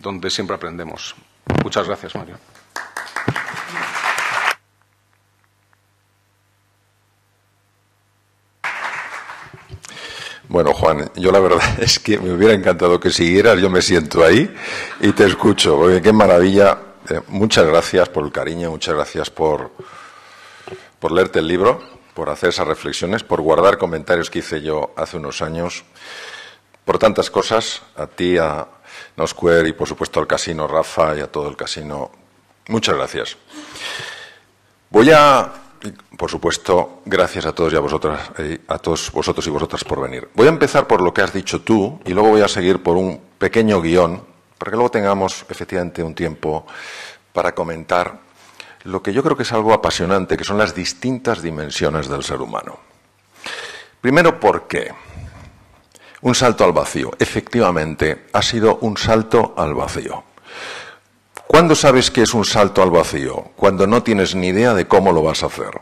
donde siempre aprendemos. Muchas gracias, Mario. Bueno, Juan, yo la verdad es que me hubiera encantado que siguieras, yo me siento ahí y te escucho, porque qué maravilla. Muchas gracias por el cariño, muchas gracias por leerte el libro, por hacer esas reflexiones, por guardar comentarios que hice yo hace unos años, por tantas cosas, a ti, a Nosquare y por supuesto al Casino Rafa y a todo el Casino. Muchas gracias. Por supuesto, gracias a todos y a vosotras, a todos vosotros y vosotras por venir. Voy a empezar por lo que has dicho tú y luego voy a seguir por un pequeño guión para que luego tengamos efectivamente un tiempo para comentar lo que yo creo que es algo apasionante, que son las distintas dimensiones del ser humano. Primero, ¿por qué? Un salto al vacío. Efectivamente, ha sido un salto al vacío. ¿Cuándo sabes que es un salto al vacío? Cuando no tienes ni idea de cómo lo vas a hacer.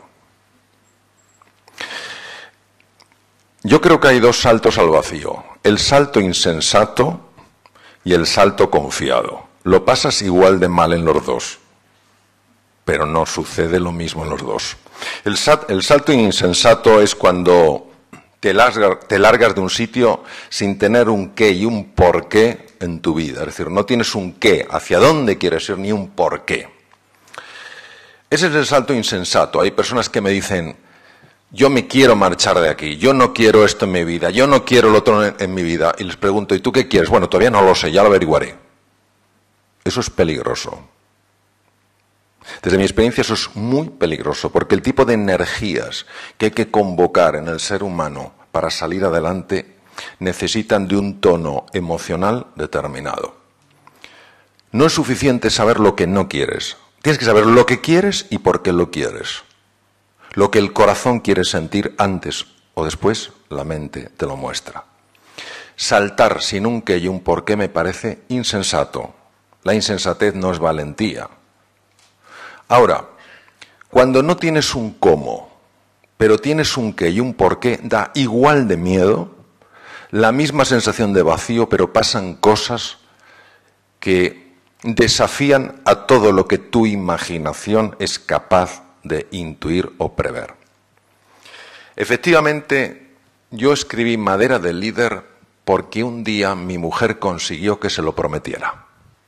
Yo creo que hay dos saltos al vacío. El salto insensato y el salto confiado. Lo pasas igual de mal en los dos, pero no sucede lo mismo en los dos. El salto insensato es cuando te largas de un sitio sin tener un qué y un por qué en tu vida. Es decir, no tienes un qué, hacia dónde quieres ir, ni un por qué. Ese es el salto insensato. Hay personas que me dicen, yo me quiero marchar de aquí, yo no quiero esto en mi vida, yo no quiero lo otro en mi vida. Y les pregunto, ¿y tú qué quieres? Bueno, todavía no lo sé, ya lo averiguaré. Eso es peligroso. Desde mi experiencia eso es muy peligroso, porque el tipo de energías que hay que convocar en el ser humano para salir adelante necesitan de un tono emocional determinado. No es suficiente saber lo que no quieres. Tienes que saber lo que quieres y por qué lo quieres. Lo que el corazón quiere sentir antes o después, la mente te lo muestra. Saltar sin un qué y un por qué me parece insensato. La insensatez no es valentía. Ahora, cuando no tienes un cómo, pero tienes un qué y un por qué, da igual de miedo, la misma sensación de vacío, pero pasan cosas que desafían a todo lo que tu imaginación es capaz de intuir o prever. Efectivamente, yo escribí Madera del Líder porque un día mi mujer consiguió que se lo prometiera.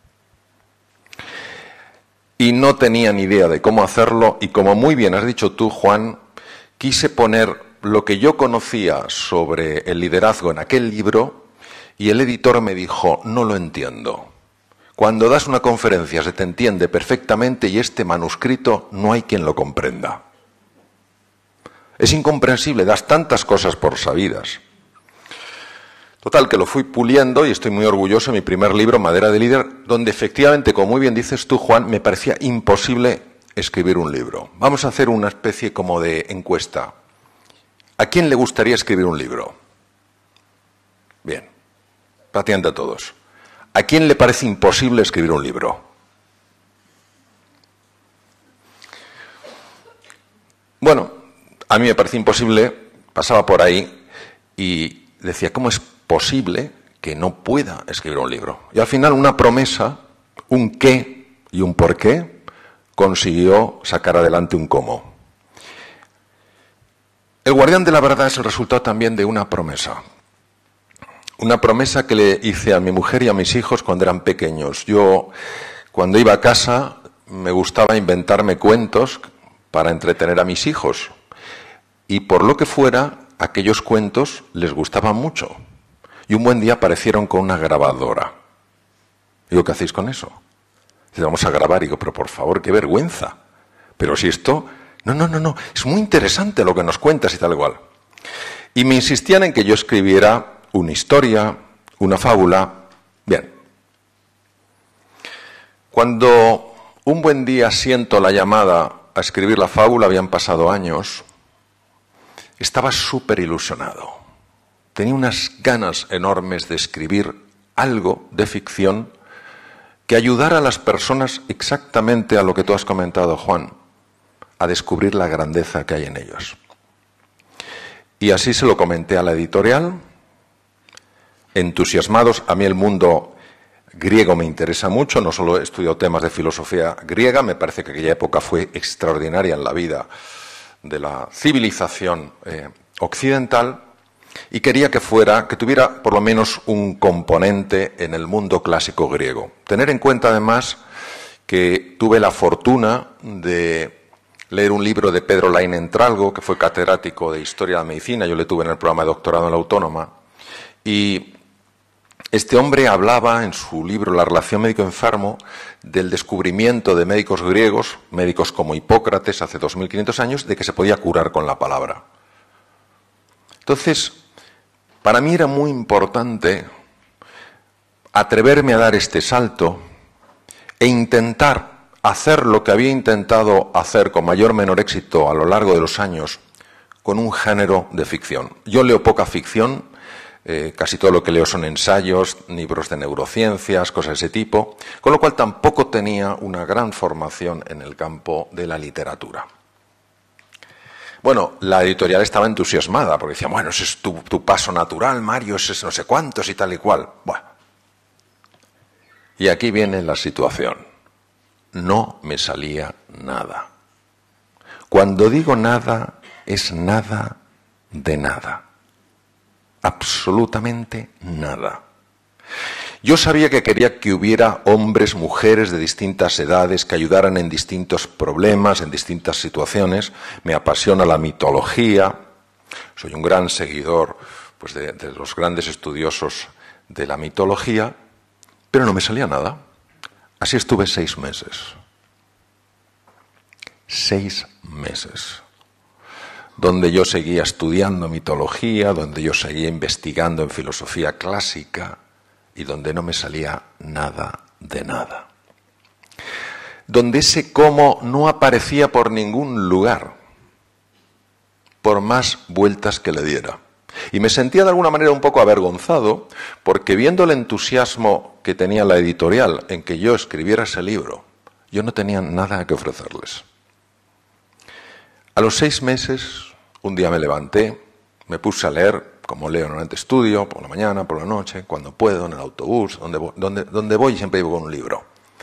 Y no tenía ni idea de cómo hacerlo, y como muy bien has dicho tú, Juan, quise poner lo que yo conocía sobre el liderazgo en aquel libro, y el editor me dijo, no lo entiendo. Cuando das una conferencia se te entiende perfectamente y este manuscrito no hay quien lo comprenda. Es incomprensible, das tantas cosas por sabidas. Total, que lo fui puliendo y estoy muy orgulloso de mi primer libro, Madera de Líder, donde efectivamente, como muy bien dices tú, Juan, me parecía imposible escribir un libro. Vamos a hacer una especie como de encuesta. ¿A quién le gustaría escribir un libro? Bien, prácticamente a todos. ¿A quién le parece imposible escribir un libro? Bueno, a mí me parecía imposible, pasaba por ahí y decía, ¿cómo es posible que no pueda escribir un libro? Y al final una promesa, un qué y un por qué, consiguió sacar adelante un cómo. El guardián de la verdad es el resultado también de una promesa. Una promesa que le hice a mi mujer y a mis hijos cuando eran pequeños. Yo, cuando iba a casa, me gustaba inventarme cuentos para entretener a mis hijos. Y por lo que fuera, aquellos cuentos les gustaban mucho. Y un buen día aparecieron con una grabadora. Digo, ¿qué hacéis con eso? Dice, vamos a grabar. Digo, pero por favor, qué vergüenza. Pero si esto... No, es muy interesante lo que nos cuentas y tal igual. Y me insistían en que yo escribiera una historia, una fábula. Bien. Cuando un buen día siento la llamada a escribir la fábula, habían pasado años, estaba súper ilusionado. Tenía unas ganas enormes de escribir algo de ficción que ayudara a las personas exactamente a lo que tú has comentado, Juan, a descubrir la grandeza que hay en ellos. Y así se lo comenté a la editorial, entusiasmados. A mí el mundo griego me interesa mucho, no solo he estudiado temas de filosofía griega, me parece que aquella época fue extraordinaria en la vida de la civilización occidental, y quería que tuviera por lo menos un componente en el mundo clásico griego. Tener en cuenta además que tuve la fortuna de leer un libro de Pedro Laín Entralgo, que fue catedrático de Historia de la Medicina, yo le tuve en el programa de doctorado en la Autónoma, y este hombre hablaba en su libro La relación médico-enfermo del descubrimiento de médicos griegos, médicos como Hipócrates hace 2500 años, de que se podía curar con la palabra. Entonces, para mí era muy importante atreverme a dar este salto e intentar hacer lo que había intentado hacer con mayor o menor éxito a lo largo de los años con un género de ficción. Yo leo poca ficción, casi todo lo que leo son ensayos, libros de neurociencias, cosas de ese tipo, con lo cual tampoco tenía una gran formación en el campo de la literatura. Bueno, la editorial estaba entusiasmada, porque decía, bueno, ese es tu paso natural, Mario, ese es no sé cuántos y tal y cual. Bueno. Y aquí viene la situación. No me salía nada. Cuando digo nada, es nada de nada. Absolutamente nada. Yo sabía que quería que hubiera hombres, mujeres de distintas edades que ayudaran en distintos problemas, en distintas situaciones. Me apasiona la mitología. Soy un gran seguidor pues, de los grandes estudiosos de la mitología, pero no me salía nada. Así estuve 6 meses. 6 meses. Donde yo seguía estudiando mitología, donde yo seguía investigando en filosofía clásica y donde no me salía nada de nada. Donde ese cómo no aparecía por ningún lugar, por más vueltas que le diera. Y me sentía de alguna manera un poco avergonzado porque viendo el entusiasmo que tenía la editorial en que yo escribiera ese libro, yo no tenía nada que ofrecerles. A los 6 meses, un día me levanté, me puse a leer, como leo normalmente estudio, por la mañana, por la noche, cuando puedo, en el autobús, donde voy siempre llevo con un libro.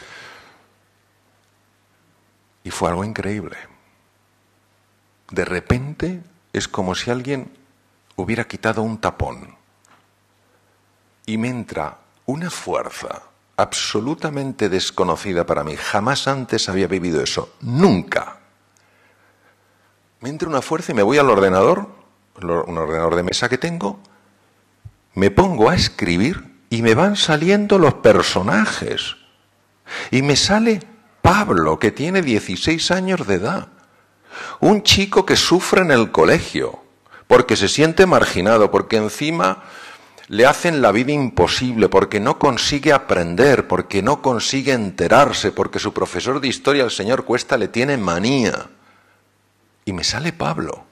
Y fue algo increíble. De repente es como si alguien hubiera quitado un tapón y me entra una fuerza absolutamente desconocida para mí. Jamás antes había vivido eso, nunca. Me entra una fuerza y me voy al ordenador, un ordenador de mesa que tengo, me pongo a escribir y me van saliendo los personajes. Y me sale Pablo, que tiene 16 años de edad, un chico que sufre en el colegio, porque se siente marginado, porque encima le hacen la vida imposible, porque no consigue aprender, porque no consigue enterarse, porque su profesor de historia, el señor Cuesta, le tiene manía. Y me sale Pablo.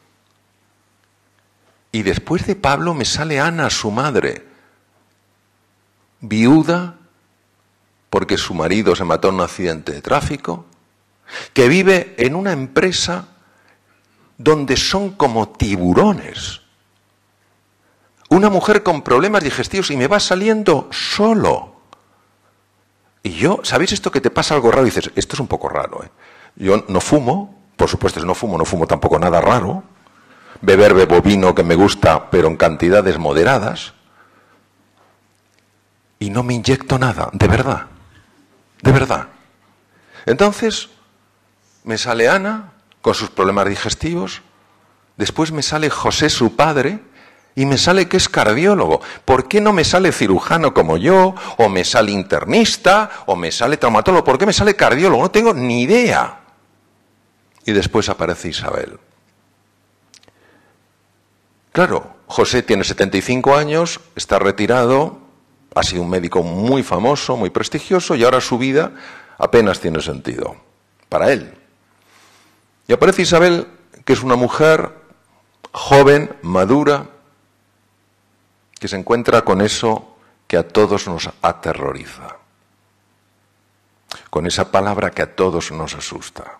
Y después de Pablo me sale Ana, su madre, viuda, porque su marido se mató en un accidente de tráfico, que vive en una empresa donde son como tiburones. Una mujer con problemas digestivos y me va saliendo solo. Y yo, ¿sabéis esto que te pasa algo raro? Y dices, esto es un poco raro, ¿eh? Yo no fumo. Por supuesto, no fumo tampoco nada raro. Bebo vino que me gusta, pero en cantidades moderadas. Y no me inyecto nada, de verdad. De verdad. Entonces, me sale Ana con sus problemas digestivos. Después me sale José, su padre, y me sale que es cardiólogo. ¿Por qué no me sale cirujano como yo? ¿O me sale internista? ¿O me sale traumatólogo? ¿Por qué me sale cardiólogo? No tengo ni idea. Y después aparece Isabel. Claro, José tiene 75 años, está retirado, ha sido un médico muy famoso, muy prestigioso, y ahora su vida apenas tiene sentido para él. Y aparece Isabel, que es una mujer joven, madura, que se encuentra con eso que a todos nos aterroriza, con esa palabra que a todos nos asusta.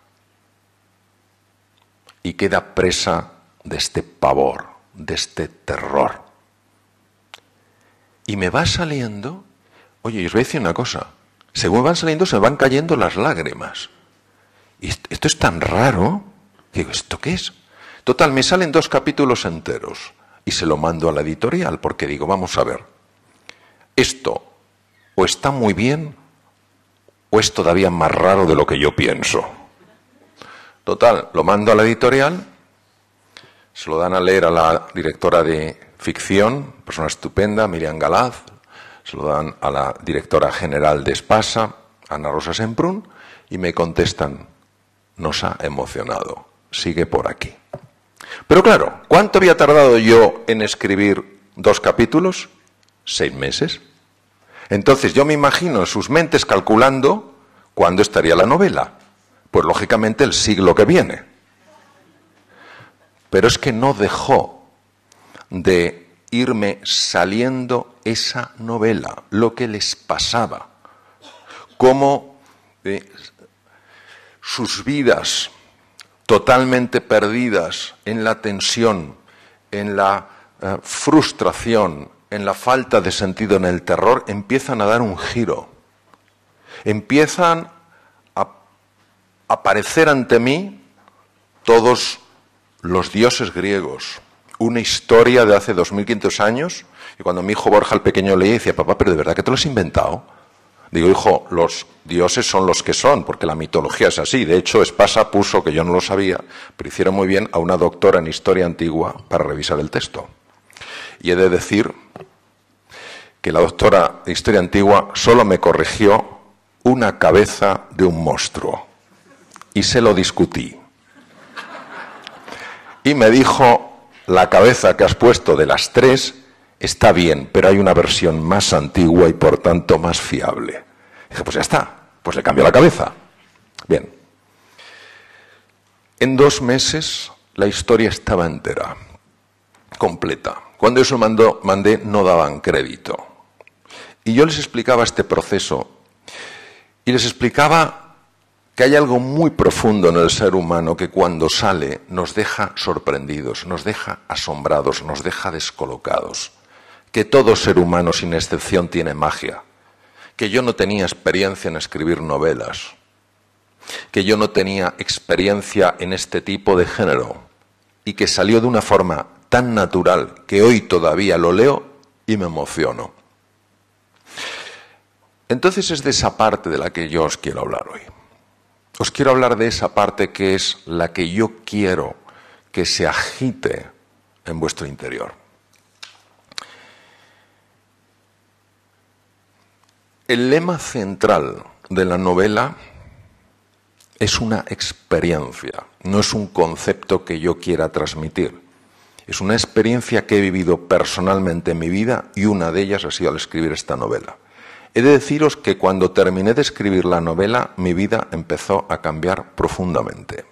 Y queda presa de este pavor, de este terror. Y me va saliendo Oye, y os voy a decir una cosa. Según van saliendo, se van cayendo las lágrimas. Y esto es tan raro. Digo, ¿esto qué es? Total, me salen 2 capítulos enteros. Y se lo mando a la editorial, porque digo, vamos a ver. Esto o está muy bien, o es todavía más raro de lo que yo pienso. Total, lo mando a la editorial, se lo dan a leer a la directora de ficción, persona estupenda, Miriam Galaz, se lo dan a la directora general de Espasa, Ana Rosa Semprún, y me contestan, nos ha emocionado, sigue por aquí. Pero claro, ¿cuánto había tardado yo en escribir 2 capítulos? 6 meses. Entonces yo me imagino en sus mentes calculando cuándo estaría la novela. Pues lógicamente el siglo que viene. Pero es que no dejó de irme saliendo esa novela, lo que les pasaba, cómo sus vidas totalmente perdidas en la tensión, en la frustración, en la falta de sentido, en el terror, empiezan a dar un giro. Empiezan a aparecer ante mí todos los dioses griegos. Una historia de hace 2500 años, y cuando mi hijo Borja el pequeño leía, decía, papá, ¿pero de verdad que te lo has inventado? Digo, hijo, los dioses son los que son, porque la mitología es así. De hecho, Espasa puso, que yo no lo sabía, pero hicieron muy bien, a una doctora en historia antigua para revisar el texto. Y he de decir que la doctora de historia antigua solo me corrigió una cabeza de un monstruo. Y se lo discutí. Y me dijo, la cabeza que has puesto de las 3 está bien, pero hay una versión más antigua y por tanto más fiable. Dije, pues ya está, pues le cambio la cabeza. Bien. En 2 meses la historia estaba entera, completa. Cuando eso mandé no daban crédito. Y yo les explicaba este proceso y les explicaba que hay algo muy profundo en el ser humano que cuando sale nos deja sorprendidos, nos deja asombrados, nos deja descolocados. Que todo ser humano sin excepción tiene magia. Que yo no tenía experiencia en escribir novelas. Que yo no tenía experiencia en este tipo de género. Y que salió de una forma tan natural que hoy todavía lo leo y me emociono. Entonces es de esa parte de la que yo os quiero hablar hoy. Os quiero hablar de esa parte que es la que yo quiero que se agite en vuestro interior. El lema central de la novela es una experiencia, no es un concepto que yo quiera transmitir. Es una experiencia que he vivido personalmente en mi vida y una de ellas ha sido al escribir esta novela. He de deciros que cuando terminé de escribir la novela, mi vida empezó a cambiar profundamente.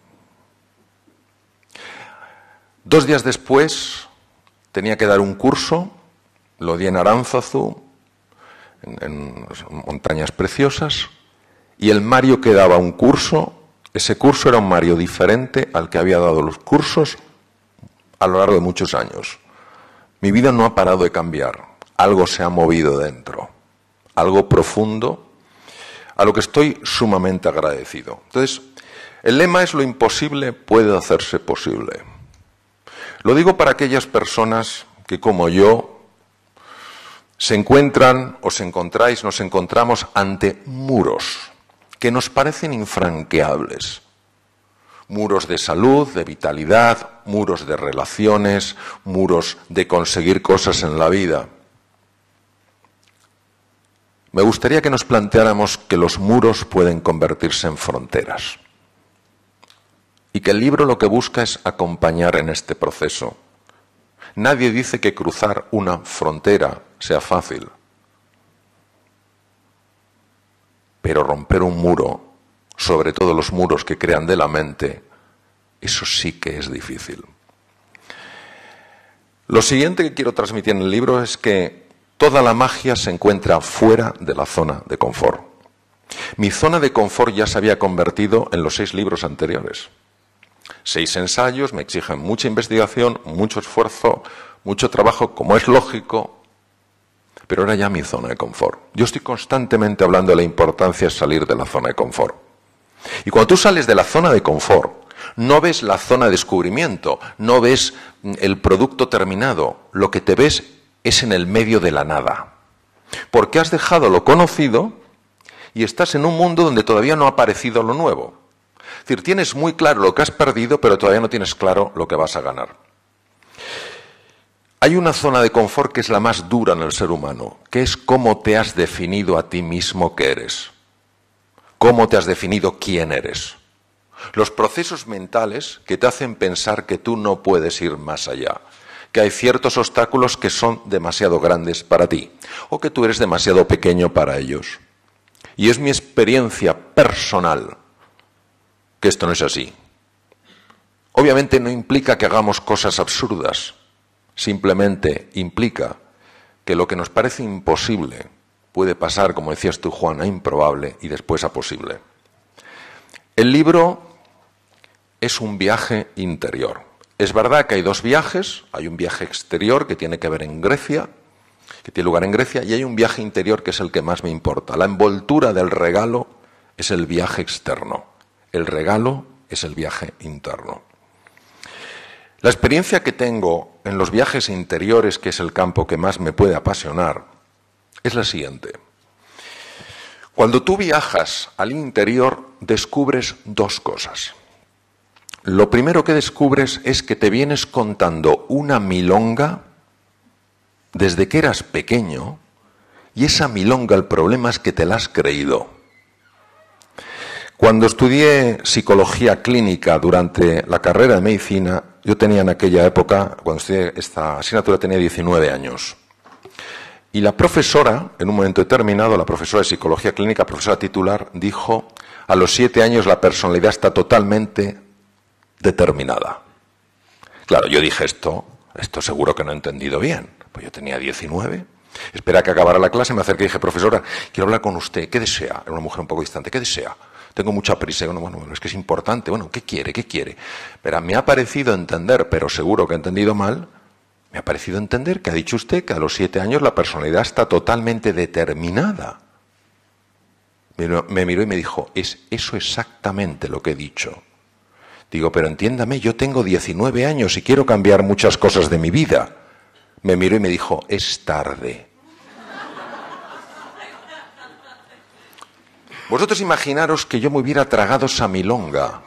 2 días después tenía que dar un curso, lo di en Aránzazu, en montañas preciosas, y el Mario que daba un curso, ese curso era un Mario diferente al que había dado los cursos a lo largo de muchos años. Mi vida no ha parado de cambiar, algo se ha movido dentro, algo profundo, a lo que estoy sumamente agradecido. Entonces, el lema es: lo imposible puede hacerse posible. Lo digo para aquellas personas que, como yo, se encuentran o nos encontramos ante muros que nos parecen infranqueables. Muros de salud, de vitalidad, muros de relaciones, muros de conseguir cosas en la vida. Me gustaría que nos planteáramos que los muros pueden convertirse en fronteras. Y que el libro lo que busca es acompañar en este proceso. Nadie dice que cruzar una frontera sea fácil. Pero romper un muro, sobre todo los muros que crean de la mente, eso sí que es difícil. Lo siguiente que quiero transmitir en el libro es que toda la magia se encuentra fuera de la zona de confort. Mi zona de confort ya se había convertido en los 6 libros anteriores. 6 ensayos, me exigen mucha investigación, mucho esfuerzo, mucho trabajo, como es lógico, pero era ya mi zona de confort. Yo estoy constantemente hablando de la importancia de salir de la zona de confort. Y cuando tú sales de la zona de confort, no ves la zona de descubrimiento, no ves el producto terminado, lo que te ves es en el medio de la nada. Porque has dejado lo conocido y estás en un mundo donde todavía no ha aparecido lo nuevo. Es decir, tienes muy claro lo que has perdido, pero todavía no tienes claro lo que vas a ganar. Hay una zona de confort que es la más dura en el ser humano, que es cómo te has definido a ti mismo que eres. Cómo te has definido quién eres. Los procesos mentales que te hacen pensar que tú no puedes ir más allá, que hay ciertos obstáculos que son demasiado grandes para ti, o que tú eres demasiado pequeño para ellos. Y es mi experiencia personal que esto no es así. Obviamente no implica que hagamos cosas absurdas, simplemente implica que lo que nos parece imposible puede pasar, como decías tú, Juan, a improbable y después a posible. El libro es un viaje interior. Es verdad que hay dos viajes, hay un viaje exterior que tiene que ver en Grecia, que tiene lugar en Grecia, y hay un viaje interior que es el que más me importa. La envoltura del regalo es el viaje externo, el regalo es el viaje interno. La experiencia que tengo en los viajes interiores, que es el campo que más me puede apasionar, es la siguiente. Cuando tú viajas al interior, descubres dos cosas. Lo primero que descubres es que te vienes contando una milonga desde que eras pequeño, y esa milonga, el problema es que te la has creído. Cuando estudié psicología clínica durante la carrera de medicina, yo tenía en aquella época, cuando estudié esta asignatura, tenía 19 años. Y la profesora, en un momento determinado, la profesora de psicología clínica, profesora titular, dijo: a los 7 años la personalidad está totalmente determinada. Claro, yo dije esto seguro que no he entendido bien. Pues yo tenía 19. Espera que acabara la clase, me acerqué y dije: profesora, quiero hablar con usted. ¿Qué desea? Era una mujer un poco distante. ¿Qué desea? Tengo mucha prisa. Bueno, es que es importante. Bueno, ¿qué quiere? ¿Qué quiere? Pero me ha parecido entender, pero seguro que he entendido mal, me ha parecido entender que ha dicho usted que a los 7 años la personalidad está totalmente determinada. Me miró y me dijo: es eso exactamente lo que he dicho. Digo: pero entiéndame, yo tengo 19 años y quiero cambiar muchas cosas de mi vida. Me miró y me dijo: es tarde. Vosotros imaginaros que yo me hubiera tragado esa milonga.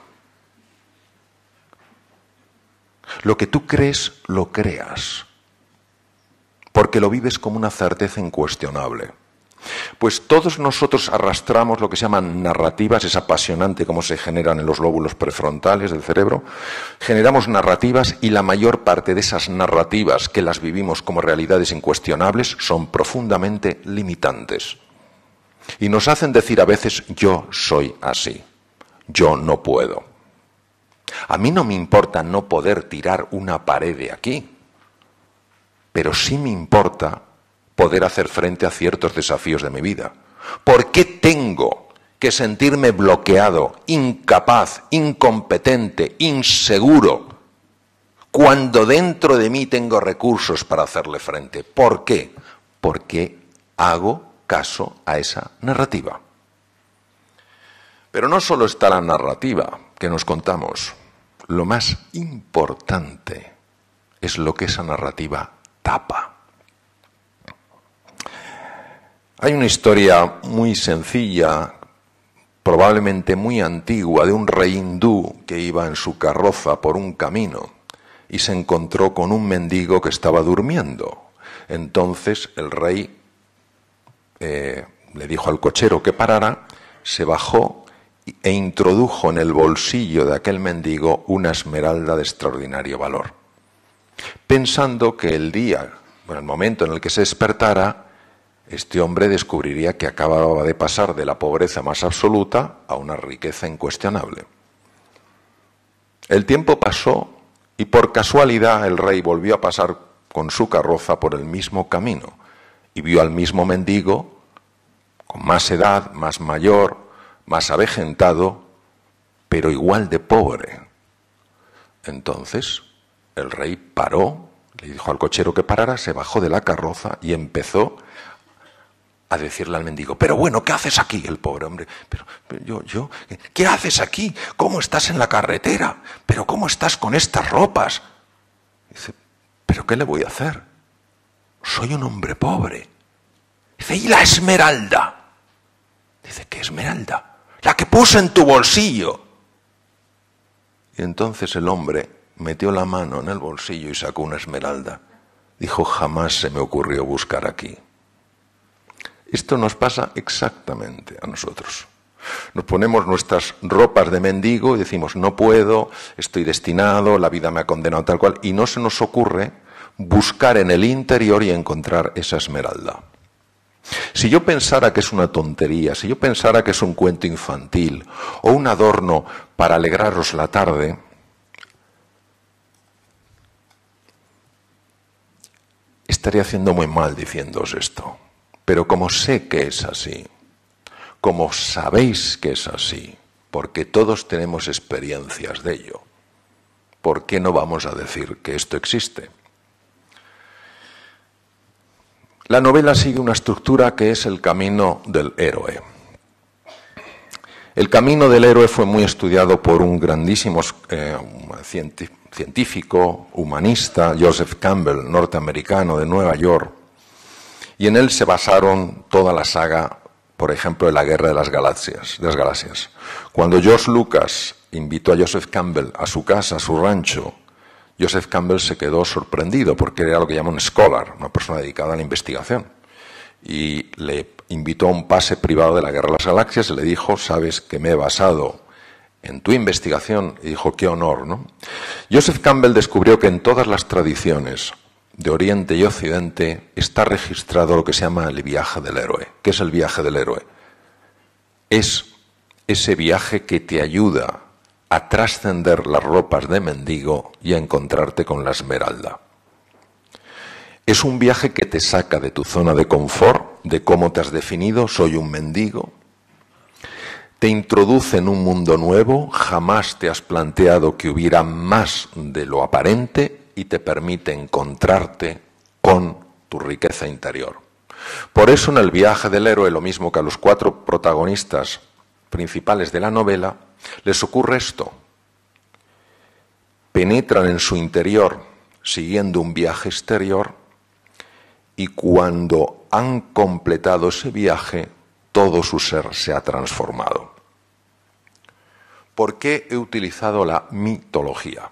Lo que tú crees, lo creas, porque lo vives como una certeza incuestionable. Pues todos nosotros arrastramos lo que se llaman narrativas, es apasionante cómo se generan en los lóbulos prefrontales del cerebro. Generamos narrativas y la mayor parte de esas narrativas que las vivimos como realidades incuestionables son profundamente limitantes. Y nos hacen decir a veces: yo soy así, yo no puedo. A mí no me importa no poder tirar una pared de aquí, pero sí me importa poder hacer frente a ciertos desafíos de mi vida. ¿Por qué tengo que sentirme bloqueado, incapaz, incompetente, inseguro, cuando dentro de mí tengo recursos para hacerle frente? ¿Por qué? Porque hago caso a esa narrativa. Pero no solo está la narrativa que nos contamos. Lo más importante es lo que esa narrativa tapa. Hay una historia muy sencilla, probablemente muy antigua, de un rey hindú que iba en su carroza por un camino y se encontró con un mendigo que estaba durmiendo. Entonces el rey le dijo al cochero que parara, se bajó e introdujo en el bolsillo de aquel mendigo una esmeralda de extraordinario valor, pensando que el momento en el que se despertara, este hombre descubriría que acababa de pasar de la pobreza más absoluta a una riqueza incuestionable. El tiempo pasó y por casualidad el rey volvió a pasar con su carroza por el mismo camino y vio al mismo mendigo con más edad, más mayor, más avejentado, pero igual de pobre. Entonces el rey paró, le dijo al cochero que parara, se bajó de la carroza y empezó a decirle al mendigo, pero bueno, ¿qué haces aquí? El pobre hombre, pero ¿qué haces aquí? ¿Cómo estás en la carretera? ¿Pero cómo estás con estas ropas? Dice, ¿pero qué le voy a hacer? Soy un hombre pobre. Dice, ¿y la esmeralda? Dice, ¿qué esmeralda? La que puse en tu bolsillo. Y entonces el hombre metió la mano en el bolsillo y sacó una esmeralda. Dijo, jamás se me ocurrió buscar aquí. Esto nos pasa exactamente a nosotros. Nos ponemos nuestras ropas de mendigo y decimos, no puedo, estoy destinado, la vida me ha condenado tal cual, y no se nos ocurre buscar en el interior y encontrar esa esmeralda. Si yo pensara que es una tontería, si yo pensara que es un cuento infantil o un adorno para alegraros la tarde, estaría haciendo muy mal diciéndoos esto. Pero como sé que es así, como sabéis que es así, porque todos tenemos experiencias de ello, ¿por qué no vamos a decir que esto existe? La novela sigue una estructura que es el camino del héroe. El camino del héroe fue muy estudiado por un grandísimo científico, humanista, Joseph Campbell, norteamericano de Nueva York, y en él se basaron toda la saga, por ejemplo, de la Guerra de las Galaxias. Cuando George Lucas invitó a Joseph Campbell a su casa, a su rancho, Joseph Campbell se quedó sorprendido porque era lo que llaman un scholar, una persona dedicada a la investigación. Y le invitó a un pase privado de la Guerra de las Galaxias y le dijo, sabes que me he basado en tu investigación. Y dijo, qué honor, ¿no? Joseph Campbell descubrió que en todas las tradiciones de Oriente y Occidente está registrado lo que se llama el viaje del héroe. ¿Qué es el viaje del héroe? Es ese viaje que te ayuda a trascender las ropas de mendigo y a encontrarte con la esmeralda. Es un viaje que te saca de tu zona de confort, de cómo te has definido, soy un mendigo. Te introduce en un mundo nuevo, jamás te has planteado que hubiera más de lo aparente y te permite encontrarte con tu riqueza interior. Por eso en el viaje del héroe, lo mismo que a los 4 protagonistas principales de la novela, les ocurre esto. Penetran en su interior siguiendo un viaje exterior y cuando han completado ese viaje, todo su ser se ha transformado. ¿Por qué he utilizado la mitología?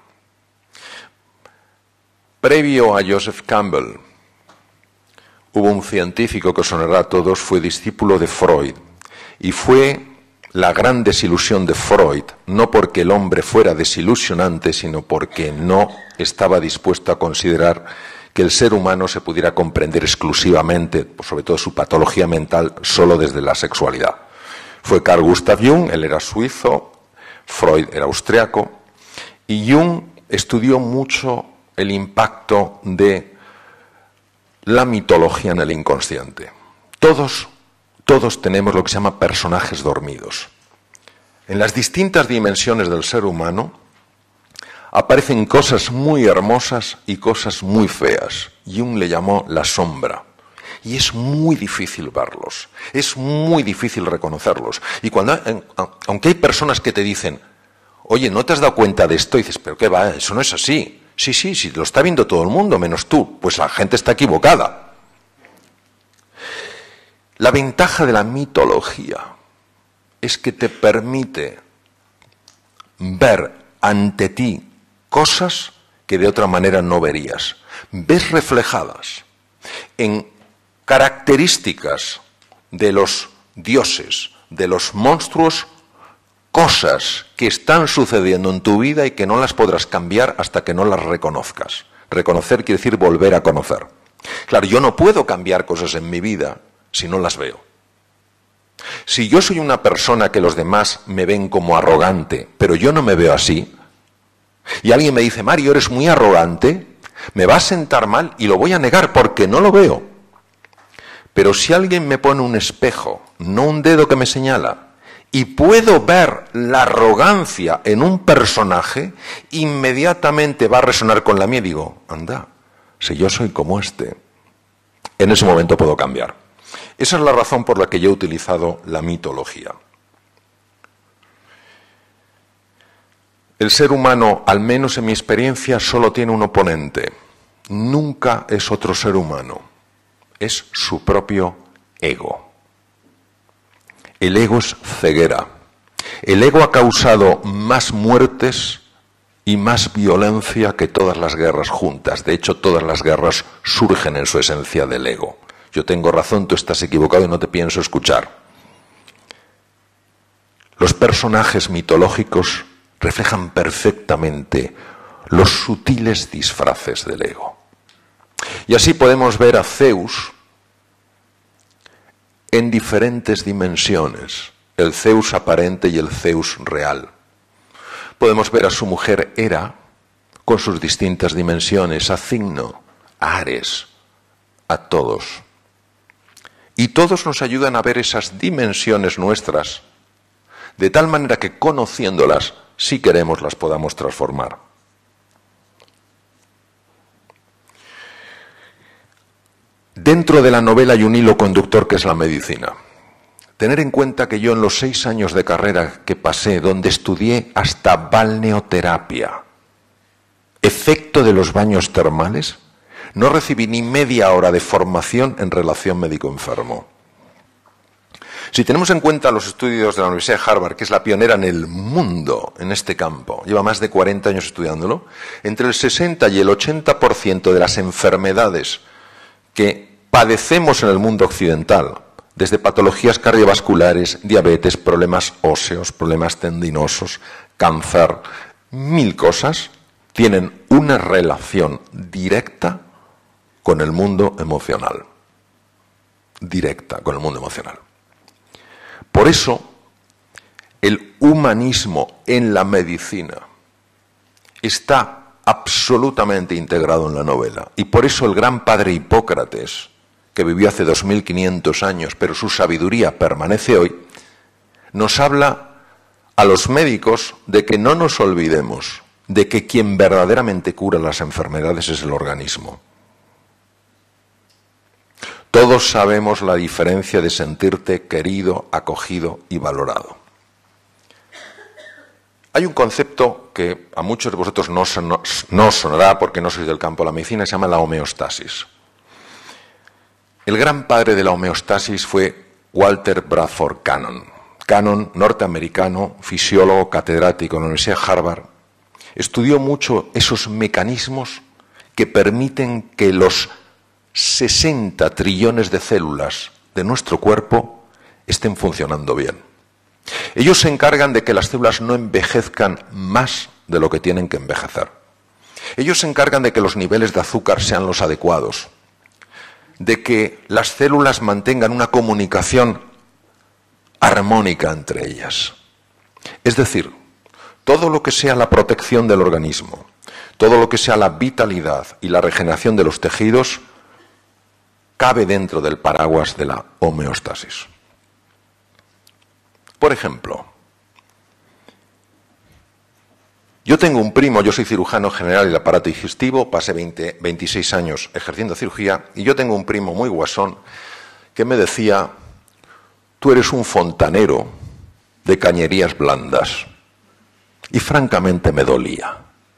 Previo a Joseph Campbell, hubo un científico que os sonará a todos, fue discípulo de Freud, y fue la gran desilusión de Freud, no porque el hombre fuera desilusionante, sino porque no estaba dispuesto a considerar que el ser humano se pudiera comprender exclusivamente, sobre todo su patología mental, solo desde la sexualidad. Fue Carl Gustav Jung, él era suizo, Freud era austriaco, y Jung estudió mucho el impacto de la mitología en el inconsciente. Todos tenemos lo que se llama personajes dormidos. En las distintas dimensiones del ser humano aparecen cosas muy hermosas y cosas muy feas. Jung le llamó la sombra. Y es muy difícil verlos, es muy difícil reconocerlos. Y aunque hay personas que te dicen, oye, ¿no te has dado cuenta de esto? Y dices, pero ¿qué va? Eso no es así. Sí, lo está viendo todo el mundo, menos tú. Pues la gente está equivocada. La ventaja de la mitología es que te permite ver ante ti cosas que de otra manera no verías. Ves reflejadas en características de los dioses, de los monstruos, cosas que están sucediendo en tu vida y que no las podrás cambiar hasta que no las reconozcas. Reconocer quiere decir volver a conocer. Claro, yo no puedo cambiar cosas en mi vida si no las veo. Si yo soy una persona que los demás me ven como arrogante, pero yo no me veo así, y alguien me dice, Mario, eres muy arrogante, me va a sentar mal y lo voy a negar porque no lo veo. Pero si alguien me pone un espejo, no un dedo que me señala, y puedo ver la arrogancia en un personaje, inmediatamente va a resonar con la mía y digo, anda, si yo soy como este, en ese momento puedo cambiar. Esa es la razón por la que yo he utilizado la mitología. El ser humano, al menos en mi experiencia, solo tiene un oponente. Nunca es otro ser humano. Es su propio ego. El ego es ceguera. El ego ha causado más muertes y más violencia que todas las guerras juntas. De hecho, todas las guerras surgen en su esencia del ego. Yo tengo razón, tú estás equivocado y no te pienso escuchar. Los personajes mitológicos reflejan perfectamente los sutiles disfraces del ego. Y así podemos ver a Zeus en diferentes dimensiones, el Zeus aparente y el Zeus real. Podemos ver a su mujer Hera con sus distintas dimensiones, a Cigno, a Ares, a todos. Y todos nos ayudan a ver esas dimensiones nuestras, de tal manera que conociéndolas, si queremos, las podamos transformar. Dentro de la novela hay un hilo conductor que es la medicina. Tener en cuenta que yo en los 6 años de carrera que pasé, donde estudié hasta balneoterapia, efecto de los baños termales, no recibí ni media hora de formación en relación médico-enfermo. Si tenemos en cuenta los estudios de la Universidad de Harvard, que es la pionera en el mundo en este campo, lleva más de 40 años estudiándolo, entre el 60 y el 80% de las enfermedades que padecemos en el mundo occidental, desde patologías cardiovasculares, diabetes, problemas óseos, problemas tendinosos, cáncer, 1000 cosas, tienen una relación directa con el mundo emocional. Directa con el mundo emocional. Por eso, el humanismo en la medicina está absolutamente integrado en la novela. Y por eso el gran padre Hipócrates, que vivió hace 2500 años, pero su sabiduría permanece hoy, nos habla a los médicos de que no nos olvidemos de que quien verdaderamente cura las enfermedades es el organismo. Todos sabemos la diferencia de sentirte querido, acogido y valorado. Hay un concepto que a muchos de vosotros no sonará porque no sois del campo de la medicina, se llama la homeostasis. El gran padre de la homeostasis fue Walter Bradford Cannon. Cannon, norteamericano, fisiólogo, catedrático en la Universidad de Harvard, estudió mucho esos mecanismos que permiten que los 60 trillones de células de nuestro cuerpo estén funcionando bien. Ellos se encargan de que las células no envejezcan más de lo que tienen que envejecer. Ellos se encargan de que los niveles de azúcar sean los adecuados, de que las células mantengan una comunicación armónica entre ellas. Es decir, todo lo que sea la protección del organismo, todo lo que sea la vitalidad y la regeneración de los tejidos, cabe dentro del paraguas de la homeostasis. Por ejemplo, yo tengo un primo, yo soy cirujano general del aparato digestivo, pasé 26 años ejerciendo cirugía, y yo tengo un primo muy guasón que me decía: tú eres un fontanero de cañerías blandas. Y francamente me dolía.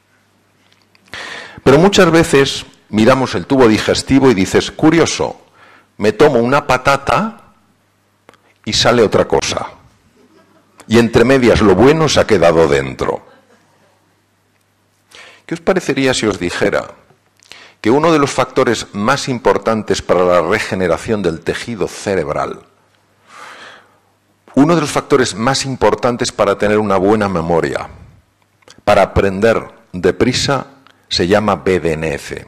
Pero muchas veces miramos el tubo digestivo y dices, curioso, me tomo una patata y sale otra cosa. Y entre medias lo bueno se ha quedado dentro. ¿Qué os parecería si os dijera que uno de los factores más importantes para la regeneración del tejido cerebral, uno de los factores más importantes para tener una buena memoria, para aprender deprisa, se llama BDNF?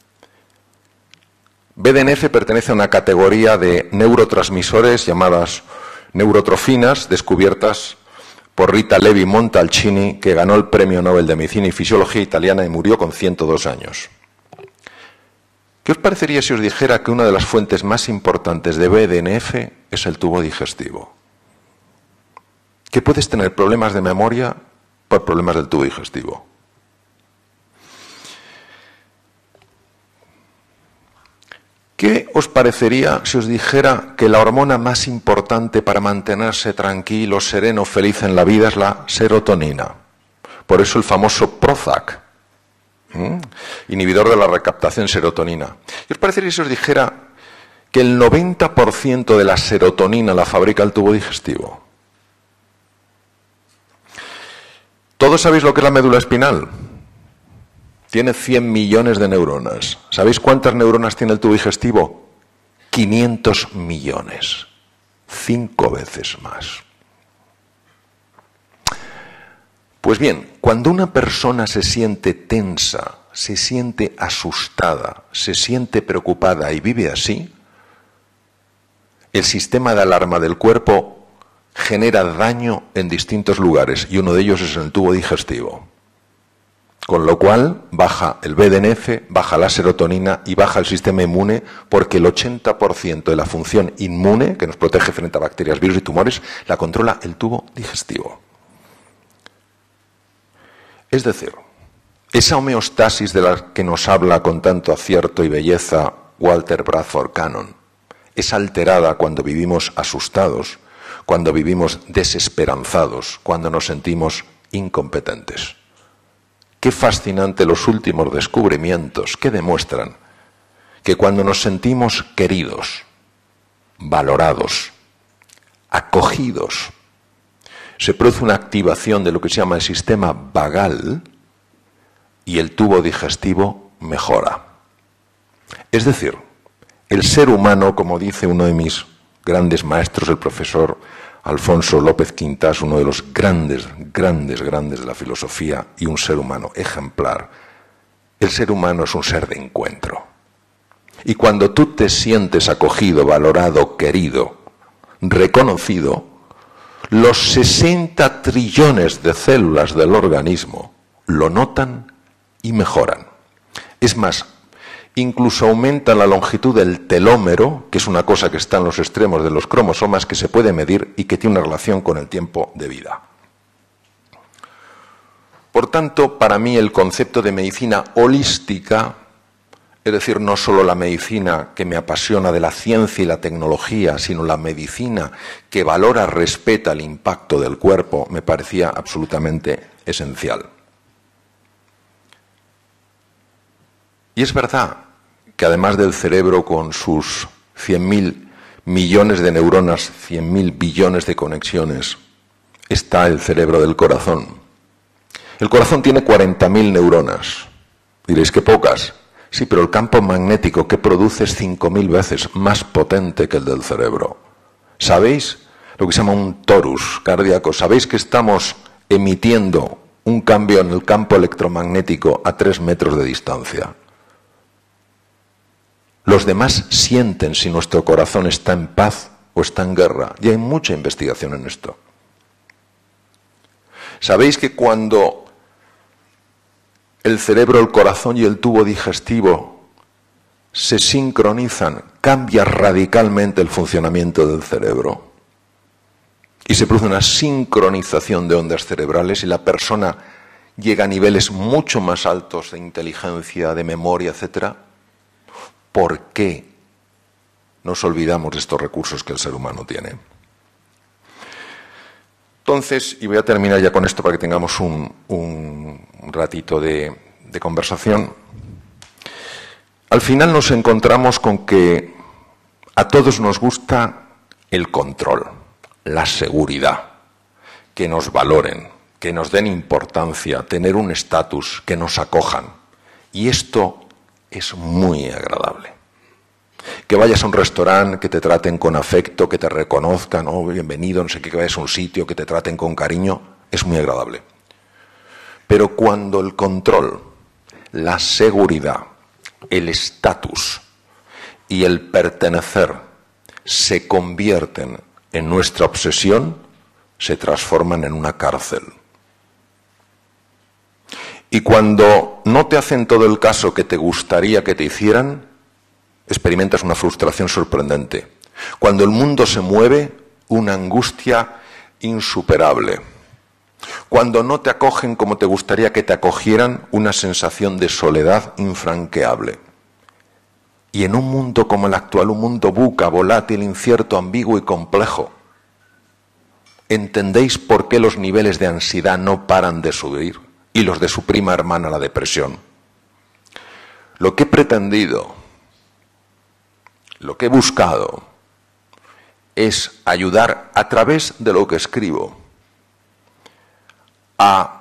BDNF pertenece a una categoría de neurotransmisores llamadas neurotrofinas, descubiertas por Rita Levi Montalcini, que ganó el Premio Nobel de Medicina y Fisiología italiana y murió con 102 años. ¿Qué os parecería si os dijera que una de las fuentes más importantes de BDNF es el tubo digestivo? Que puedes tener problemas de memoria por problemas del tubo digestivo. ¿Qué os parecería si os dijera que la hormona más importante para mantenerse tranquilo, sereno, feliz en la vida es la serotonina? Por eso el famoso Prozac, inhibidor de la recaptación de serotonina. ¿Y os parecería si os dijera que el 90% de la serotonina la fabrica el tubo digestivo? ¿Todos sabéis lo que es la médula espinal? Tiene 100 millones de neuronas. ¿Sabéis cuántas neuronas tiene el tubo digestivo? 500 millones. 5 veces más. Pues bien, cuando una persona se siente tensa, se siente asustada, se siente preocupada y vive así, el sistema de alarma del cuerpo genera daño en distintos lugares y uno de ellos es en el tubo digestivo. Con lo cual baja el BDNF, baja la serotonina y baja el sistema inmune, porque el 80% de la función inmune, que nos protege frente a bacterias, virus y tumores, la controla el tubo digestivo. Es decir, esa homeostasis de la que nos habla con tanto acierto y belleza Walter Bradford Cannon, es alterada cuando vivimos asustados, cuando vivimos desesperanzados, cuando nos sentimos incompetentes. Qué fascinante los últimos descubrimientos que demuestran que cuando nos sentimos queridos, valorados, acogidos, se produce una activación de lo que se llama el sistema vagal y el tubo digestivo mejora. Es decir, el ser humano, como dice uno de mis grandes maestros, el profesor Alfonso López Quintás, uno de los grandes de la filosofía y un ser humano ejemplar, el ser humano es un ser de encuentro. Y cuando tú te sientes acogido, valorado, querido, reconocido, los 60 trillones de células del organismo lo notan y mejoran. Es más, incluso aumenta la longitud del telómero, que es una cosa que está en los extremos de los cromosomas, que se puede medir y que tiene una relación con el tiempo de vida. Por tanto, para mí el concepto de medicina holística, es decir, no solo la medicina que me apasiona de la ciencia y la tecnología, sino la medicina que valora, respeta el impacto del cuerpo, me parecía absolutamente esencial. Y es verdad que además del cerebro con sus 100.000 millones de neuronas, 100.000 billones de conexiones, está el cerebro del corazón. El corazón tiene 40.000 neuronas. Diréis, ¿qué pocas? Sí, pero el campo magnético que produce es 5.000 veces más potente que el del cerebro. ¿Sabéis lo que se llama un torus cardíaco? ¿Sabéis que estamos emitiendo un cambio en el campo electromagnético a 3 metros de distancia? Los demás sienten si nuestro corazón está en paz o está en guerra. Y hay mucha investigación en esto. ¿Sabéis que cuando el cerebro, el corazón y el tubo digestivo se sincronizan, cambia radicalmente el funcionamiento del cerebro? Y se produce una sincronización de ondas cerebrales y la persona llega a niveles mucho más altos de inteligencia, de memoria, etcétera. ¿Por qué nos olvidamos de estos recursos que el ser humano tiene? Entonces, y voy a terminar ya con esto para que tengamos un ratito de conversación. Al final nos encontramos con que a todos nos gusta el control, la seguridad, que nos valoren, que nos den importancia, tener un estatus, que nos acojan. Y esto es muy agradable. Que vayas a un restaurante, que te traten con afecto, que te reconozcan, oh, bienvenido, no sé qué, que vayas a un sitio, que te traten con cariño, es muy agradable. Pero cuando el control, la seguridad, el estatus y el pertenecer se convierten en nuestra obsesión, se transforman en una cárcel. Y cuando no te hacen todo el caso que te gustaría que te hicieran, experimentas una frustración sorprendente. Cuando el mundo se mueve, una angustia insuperable. Cuando no te acogen como te gustaría que te acogieran, una sensación de soledad infranqueable. Y en un mundo como el actual, un mundo buca, volátil, incierto, ambiguo y complejo, ¿entendéis por qué los niveles de ansiedad no paran de subir y los de su prima hermana, la depresión? Lo que he pretendido, lo que he buscado, es ayudar a través de lo que escribo a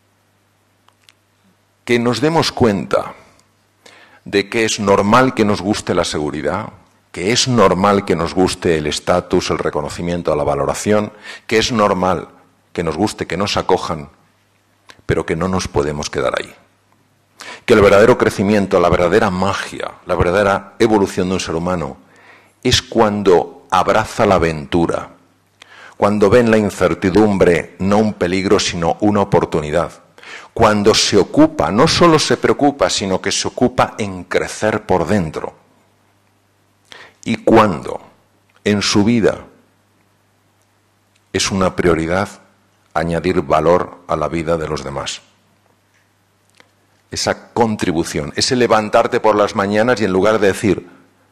que nos demos cuenta de que es normal que nos guste la seguridad, que es normal que nos guste el estatus, el reconocimiento, la valoración, que es normal que nos guste que nos acojan, pero que no nos podemos quedar ahí. Que el verdadero crecimiento, la verdadera magia, la verdadera evolución de un ser humano es cuando abraza la aventura, cuando ve en la incertidumbre no un peligro sino una oportunidad, cuando se ocupa, no solo se preocupa, sino que se ocupa en crecer por dentro, y cuando en su vida es una prioridad añadir valor a la vida de los demás. Esa contribución, ese levantarte por las mañanas y en lugar de decir,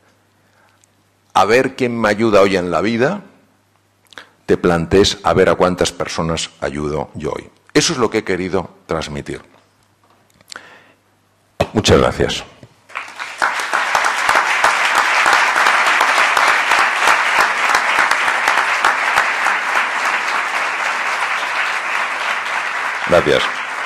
a ver quién me ayuda hoy en la vida, te plantees a ver a cuántas personas ayudo yo hoy. Eso es lo que he querido transmitir. Muchas gracias. Gracias.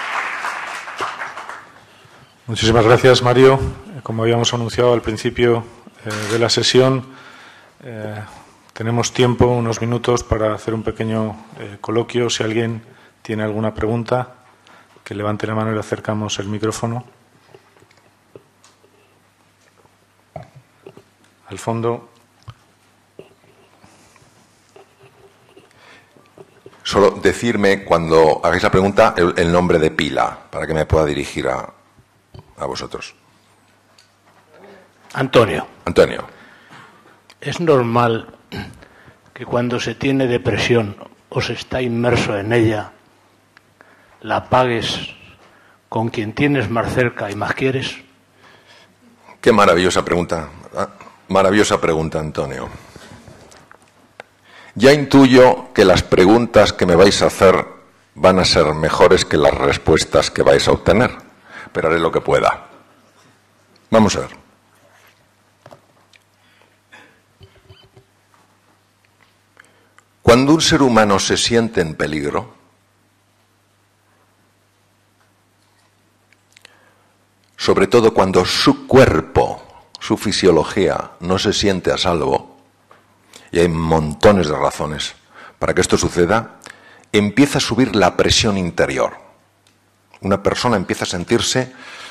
Muchísimas gracias, Mario. Como habíamos anunciado al principio de la sesión, tenemos tiempo, unos minutos, para hacer un pequeño coloquio. Si alguien tiene alguna pregunta, que levante la mano y le acercamos el micrófono. Al fondo. Solo decirme, cuando hagáis la pregunta, el nombre de pila, para que me pueda dirigir a vosotros. Antonio. Antonio. ¿Es normal que cuando se tiene depresión o se está inmerso en ella, la pagues con quien tienes más cerca y más quieres? Qué maravillosa pregunta. Maravillosa pregunta, Antonio. Ya intuyo que las preguntas que me vais a hacer van a ser mejores que las respuestas que vais a obtener, pero haré lo que pueda. Vamos a ver. Cuando un ser humano se siente en peligro, sobre todo cuando su cuerpo, su fisiología no se siente a salvo, y hay montones de razones para que esto suceda, empieza a subir la presión interior. Una persona empieza a sentirse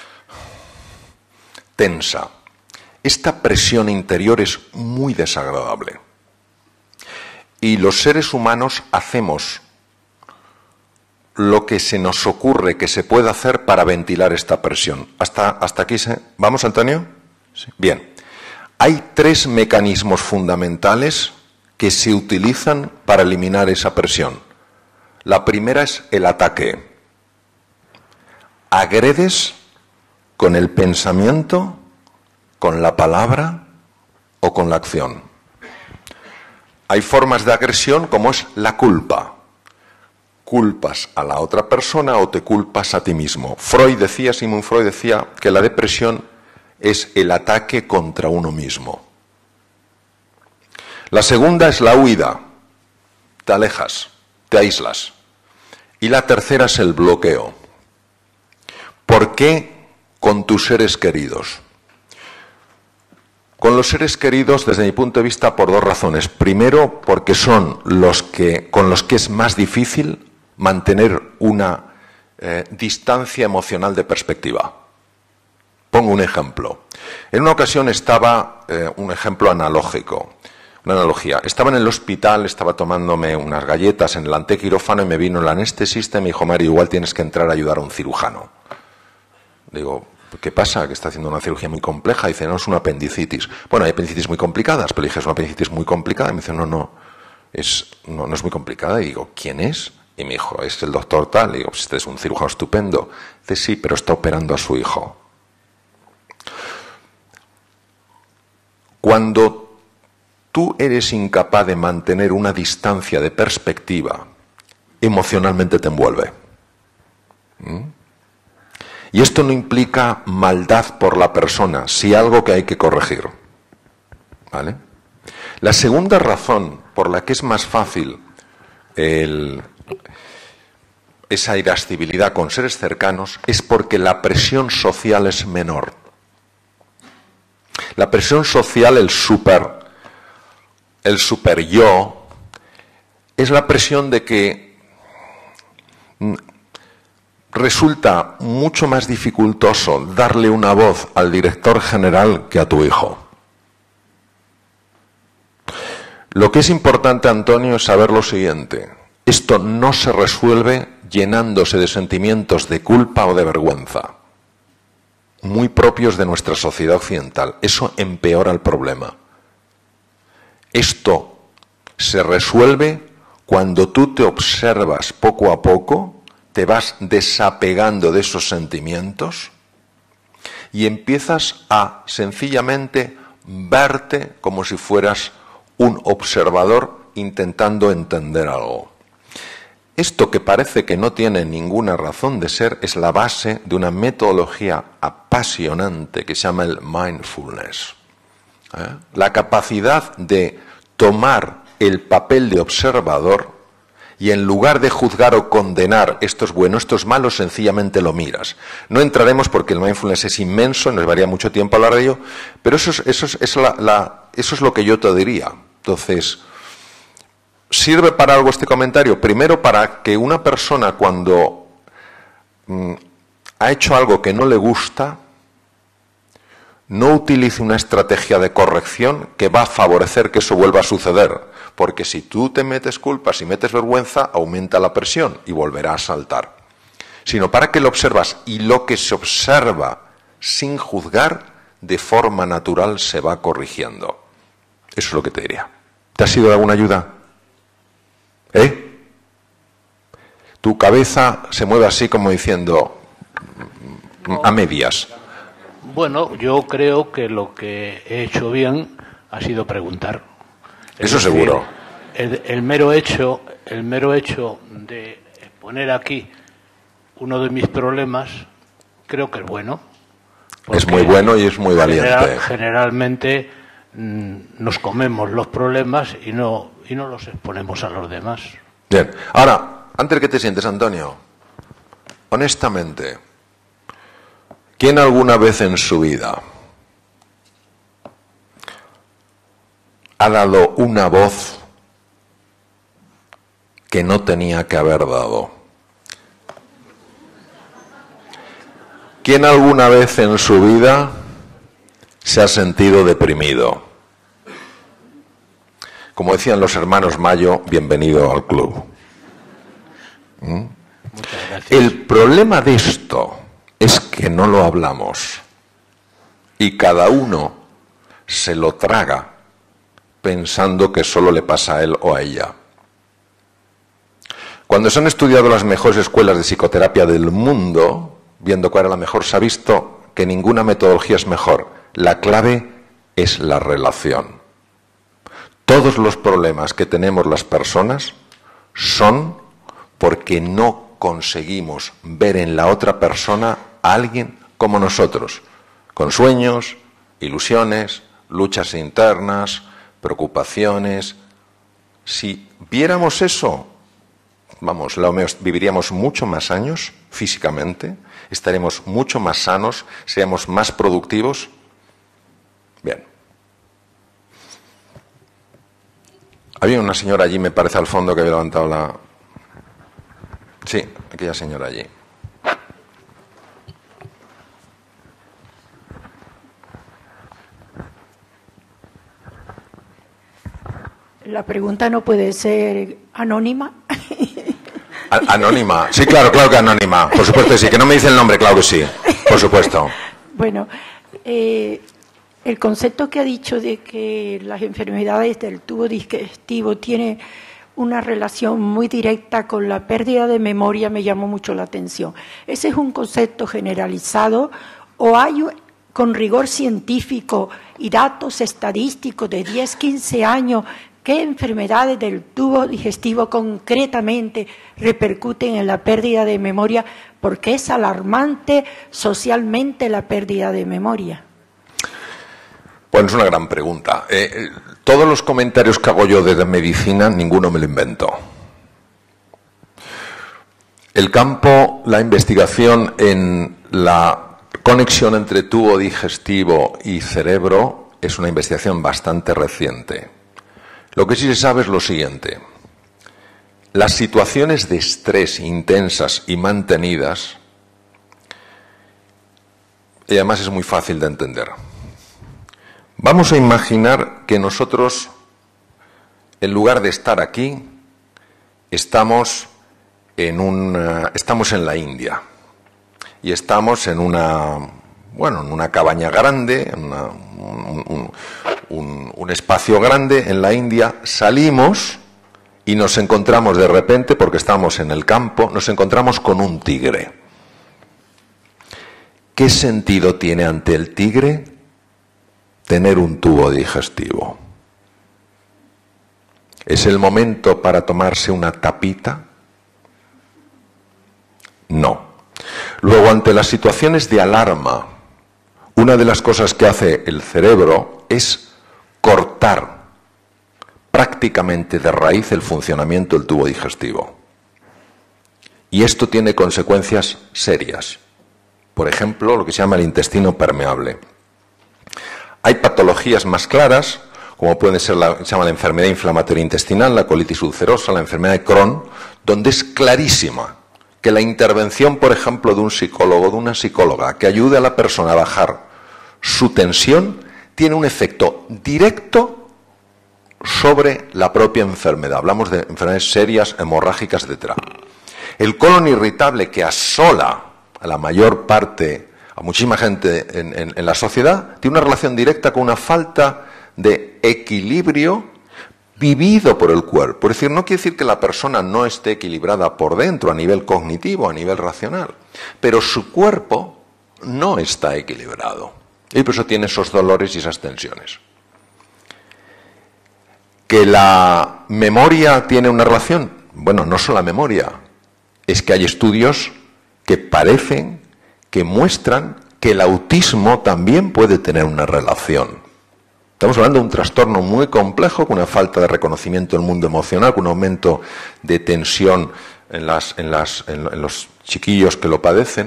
tensa. Esta presión interior es muy desagradable. Y los seres humanos hacemos lo que se nos ocurre que se puede hacer para ventilar esta presión. ¿Hasta aquí se...? ¿Vamos, Antonio? Sí. Bien. Hay 3 mecanismos fundamentales que se utilizan para eliminar esa presión. La primera es el ataque. Agredes con el pensamiento, con la palabra o con la acción. Hay formas de agresión como es la culpa. Culpas a la otra persona o te culpas a ti mismo. Sigmund Freud decía que la depresión es el ataque contra uno mismo. La segunda es la huida. Te alejas, te aíslas. Y la tercera es el bloqueo. ¿Por qué con tus seres queridos? Con los seres queridos, desde mi punto de vista, por 2 razones. Primero, porque son con los que es más difícil mantener una distancia emocional de perspectiva. Pongo un ejemplo. En una ocasión estaba, un ejemplo analógico, una analogía. Estaba en el hospital, estaba tomándome unas galletas en el antequirófano y me vino el anestesista y me dijo, Mario, igual tienes que entrar a ayudar a un cirujano. Digo, ¿qué pasa? Que está haciendo una cirugía muy compleja. Dice, no, es una apendicitis. Bueno, hay apendicitis muy complicadas, pero dije, es una apendicitis muy complicada. Y me dice, no es muy complicada. Y digo, ¿quién es? Y me dijo, es el doctor tal. Y digo, pues este es un cirujano estupendo. Dice, sí, pero está operando a su hijo. Cuando tú eres incapaz de mantener una distancia de perspectiva, emocionalmente te envuelve. Y esto no implica maldad por la persona, sí algo que hay que corregir. ¿Vale? La segunda razón por la que es más fácil esa irascibilidad con seres cercanos es porque la presión social es menor. La presión social, el super yo, es la presión de que resulta mucho más dificultoso darle una voz al director general que a tu hijo. Lo que es importante, Antonio, es saber lo siguiente. Esto no se resuelve llenándose de sentimientos de culpa o de vergüenza, muy propios de nuestra sociedad occidental. Eso empeora el problema. Esto se resuelve cuando tú te observas poco a poco, te vas desapegando de esos sentimientos y empiezas a sencillamente verte como si fueras un observador intentando entender algo. Esto, que parece que no tiene ninguna razón de ser, es la base de una metodología apasionante que se llama el mindfulness. La capacidad de tomar el papel de observador y, en lugar de juzgar o condenar esto es bueno, esto es malo, sencillamente lo miras. No entraremos porque el mindfulness es inmenso, nos llevaría mucho tiempo hablar de ello, pero eso es lo que yo te diría. Entonces, ¿sirve para algo este comentario? Primero, para que una persona, cuando ha hecho algo que no le gusta, no utilice una estrategia de corrección que va a favorecer que eso vuelva a suceder. Porque si tú te metes culpas y metes vergüenza, aumenta la presión y volverá a saltar. Sino para que lo observas, y lo que se observa sin juzgar, de forma natural se va corrigiendo. Eso es lo que te diría. ¿Te ha sido de alguna ayuda? Tu cabeza se mueve así como diciendo a medias. Bueno, yo creo que lo que he hecho bien ha sido preguntar. Eso seguro. El mero hecho de poner aquí uno de mis problemas, creo que es bueno. Es muy bueno y es muy valiente. Generalmente nos comemos los problemas y no los exponemos a los demás. Bien. Ahora, antes que te sientes, Antonio, honestamente, ¿quién alguna vez en su vida ha dado una voz que no tenía que haber dado? ¿Quién alguna vez en su vida se ha sentido deprimido? Como decían los hermanos Mayo, bienvenido al club. Muchas gracias. El problema de esto es que no lo hablamos y cada uno se lo traga pensando que solo le pasa a él o a ella. Cuando se han estudiado las mejores escuelas de psicoterapia del mundo, viendo cuál era la mejor, se ha visto que ninguna metodología es mejor. La clave es la relación. Todos los problemas que tenemos las personas son porque no conseguimos ver en la otra persona a alguien como nosotros, con sueños, ilusiones, luchas internas, preocupaciones. Si viéramos eso, viviríamos mucho más años físicamente, estaremos mucho más sanos, seríamos más productivos. Bien. Había una señora allí, me parece, al fondo, que había levantado la... Sí, aquella señora allí. La pregunta no puede ser anónima. Anónima. Sí, claro que anónima. Por supuesto que sí. Que no me dice el nombre, claro que sí. Por supuesto. Bueno, el concepto que ha dicho de que las enfermedades del tubo digestivo tienen una relación muy directa con la pérdida de memoria me llamó mucho la atención. ¿Ese es un concepto generalizado o hay con rigor científico y datos estadísticos de 10, 15 años, qué enfermedades del tubo digestivo concretamente repercuten en la pérdida de memoria, porque es alarmante socialmente la pérdida de memoria. Bueno, es una gran pregunta. Todos los comentarios que hago yo de medicina, ninguno me lo invento. El campo, la investigación en la conexión entre tubo digestivo y cerebro es una investigación bastante reciente. Lo que sí se sabe es lo siguiente. Las situaciones de estrés intensas y mantenidas, y además es muy fácil de entender. Vamos a imaginar que nosotros, en lugar de estar aquí, estamos en la India y estamos en una cabaña grande, un espacio grande en la India. Salimos y nos encontramos de repente, porque estamos en el campo, nos encontramos con un tigre. ¿Qué sentido tiene ante el tigre tener un tubo digestivo? ¿Es el momento para tomarse una tapita? No. Luego, ante las situaciones de alarma, una de las cosas que hace el cerebro es cortar prácticamente de raíz el funcionamiento del tubo digestivo. Y esto tiene consecuencias serias. Por ejemplo, lo que se llama el intestino permeable. Hay patologías más claras, como puede ser se llama la enfermedad inflamatoria intestinal, la colitis ulcerosa, la enfermedad de Crohn, donde es clarísima que la intervención, por ejemplo, de un psicólogo, de una psicóloga, que ayude a la persona a bajar su tensión, tiene un efecto directo sobre la propia enfermedad. Hablamos de enfermedades serias, hemorrágicas, etc. El colon irritable, que asola a la mayor parte, a muchísima gente en la sociedad, tiene una relación directa con una falta de equilibrio vivido por el cuerpo. Es decir, no quiere decir que la persona no esté equilibrada por dentro a nivel cognitivo, a nivel racional, pero su cuerpo no está equilibrado. Y por eso tiene esos dolores y esas tensiones. ¿Que la memoria tiene una relación? Bueno, no solo la memoria, es que hay estudios que parecen, que muestran que el autismo también puede tener una relación. Estamos hablando de un trastorno muy complejo, con una falta de reconocimiento del mundo emocional, con un aumento de tensión en los chiquillos que lo padecen.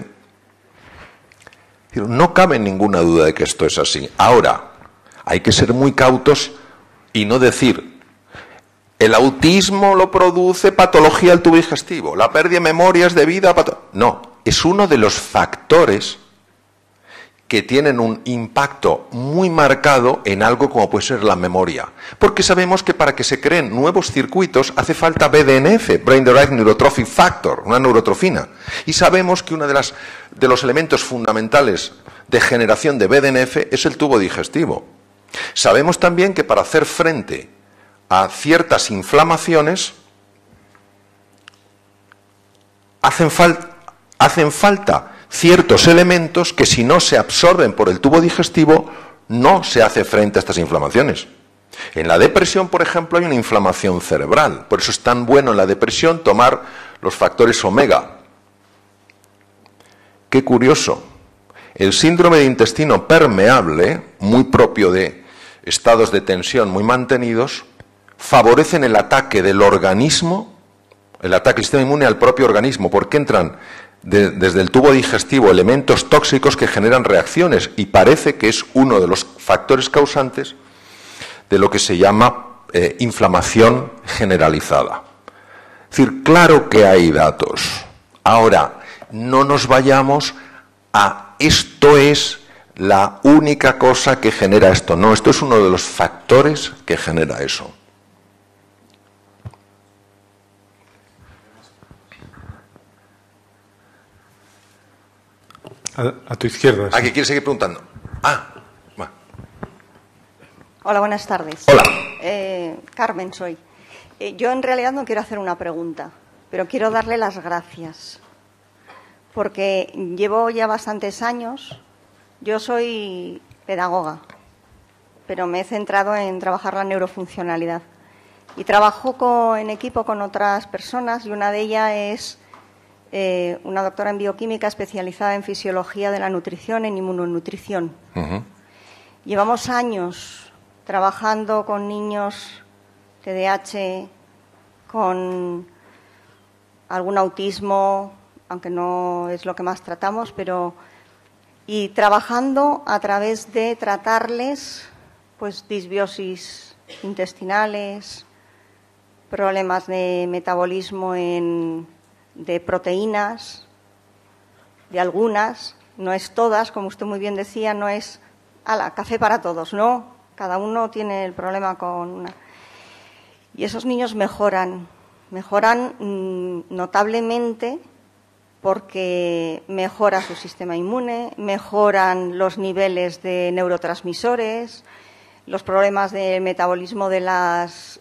No cabe ninguna duda de que esto es así. Ahora, hay que ser muy cautos y no decir, el autismo lo produce patología del tubo digestivo, la pérdida de memoria es debida a no, es uno de los factores que tienen un impacto muy marcado en algo como puede ser la memoria. Porque sabemos que para que se creen nuevos circuitos hace falta BDNF, Brain Derived Neurotrophic Factor, una neurotrofina. Y sabemos que uno de los elementos fundamentales de generación de BDNF es el tubo digestivo. Sabemos también que para hacer frente a ciertas inflamaciones hacen falta ciertos elementos que, si no se absorben por el tubo digestivo, no se hace frente a estas inflamaciones. En la depresión, por ejemplo, hay una inflamación cerebral. Por eso es tan bueno en la depresión tomar los factores omega. Qué curioso. El síndrome de intestino permeable, muy propio de estados de tensión muy mantenidos, favorecen el ataque del organismo, el ataque del sistema inmune al propio organismo, porque entran desde el tubo digestivo elementos tóxicos que generan reacciones, y parece que es uno de los factores causantes de lo que se llama inflamación generalizada. Es decir, claro que hay datos. Ahora, no nos vayamos a esto es la única cosa que genera esto. No, esto es uno de los factores que genera eso. A tu izquierda. ¿A qué quieres seguir preguntando? Va. Hola, buenas tardes. Hola. Carmen soy. Yo en realidad no quiero hacer una pregunta, pero quiero darle las gracias. Porque llevo ya bastantes años Yo soy pedagoga, pero me he centrado en trabajar la neurofuncionalidad. Y trabajo en equipo con otras personas, y una de ellas es una doctora en bioquímica especializada en fisiología de la nutrición, en inmunonutrición. Llevamos años trabajando con niños TDAH, con algún autismo, aunque no es lo que más tratamos, y trabajando a través de tratarles pues disbiosis intestinales, problemas de metabolismo de proteínas, de algunas, no es todas, como usted muy bien decía, no es café para todos, no, cada uno tiene el problema con una. Y esos niños mejoran notablemente, porque mejora su sistema inmune, mejoran los niveles de neurotransmisores, los problemas de metabolismo de las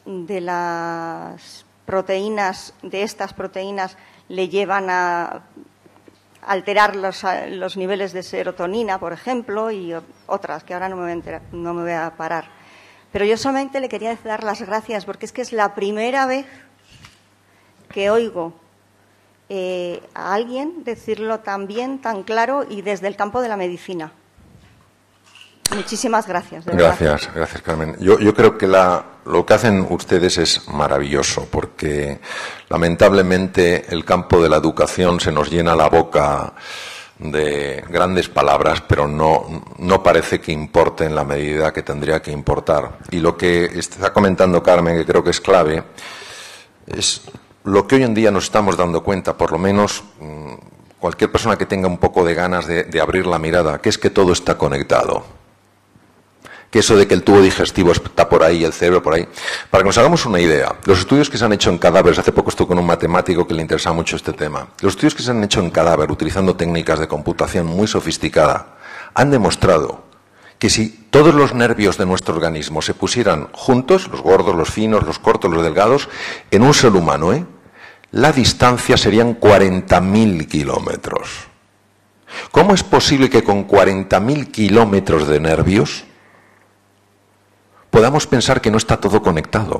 proteínas, de estas proteínas, le llevan a alterar los niveles de serotonina, por ejemplo, y otras que ahora no me voy a parar. Pero yo solamente le quería dar las gracias, porque es que es la primera vez que oigo a alguien decirlo tan bien, tan claro y desde el campo de la medicina. Muchísimas gracias. Gracias, Carmen. Yo creo que lo que hacen ustedes es maravilloso, porque lamentablemente el campo de la educación se nos llena la boca de grandes palabras, pero no parece que importe en la medida que tendría que importar. Y lo que está comentando Carmen, que creo que es clave, es lo que hoy en día nos estamos dando cuenta, por lo menos cualquier persona que tenga un poco de ganas de abrir la mirada, que es que todo está conectado. Que eso de que el tubo digestivo está por ahí y el cerebro por ahí. Para que nos hagamos una idea, los estudios que se han hecho en cadáveres, hace poco estuve con un matemático que le interesa mucho este tema, los estudios que se han hecho en cadáver utilizando técnicas de computación muy sofisticada han demostrado que si todos los nervios de nuestro organismo se pusieran juntos, los gordos, los finos, los cortos, los delgados, en un ser humano, la distancia serían 40.000 kilómetros. ¿Cómo es posible que con 40.000 kilómetros de nervios podamos pensar que no está todo conectado?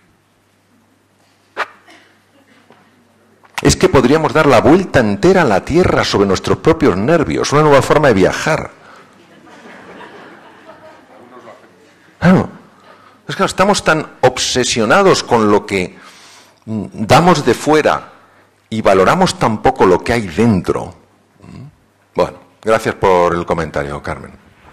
Es que podríamos dar la vuelta entera a la Tierra sobre nuestros propios nervios, una nueva forma de viajar. Claro, es que estamos tan obsesionados con lo que damos de fuera y valoramos tan poco lo que hay dentro. Bueno, gracias por el comentario, Carmen.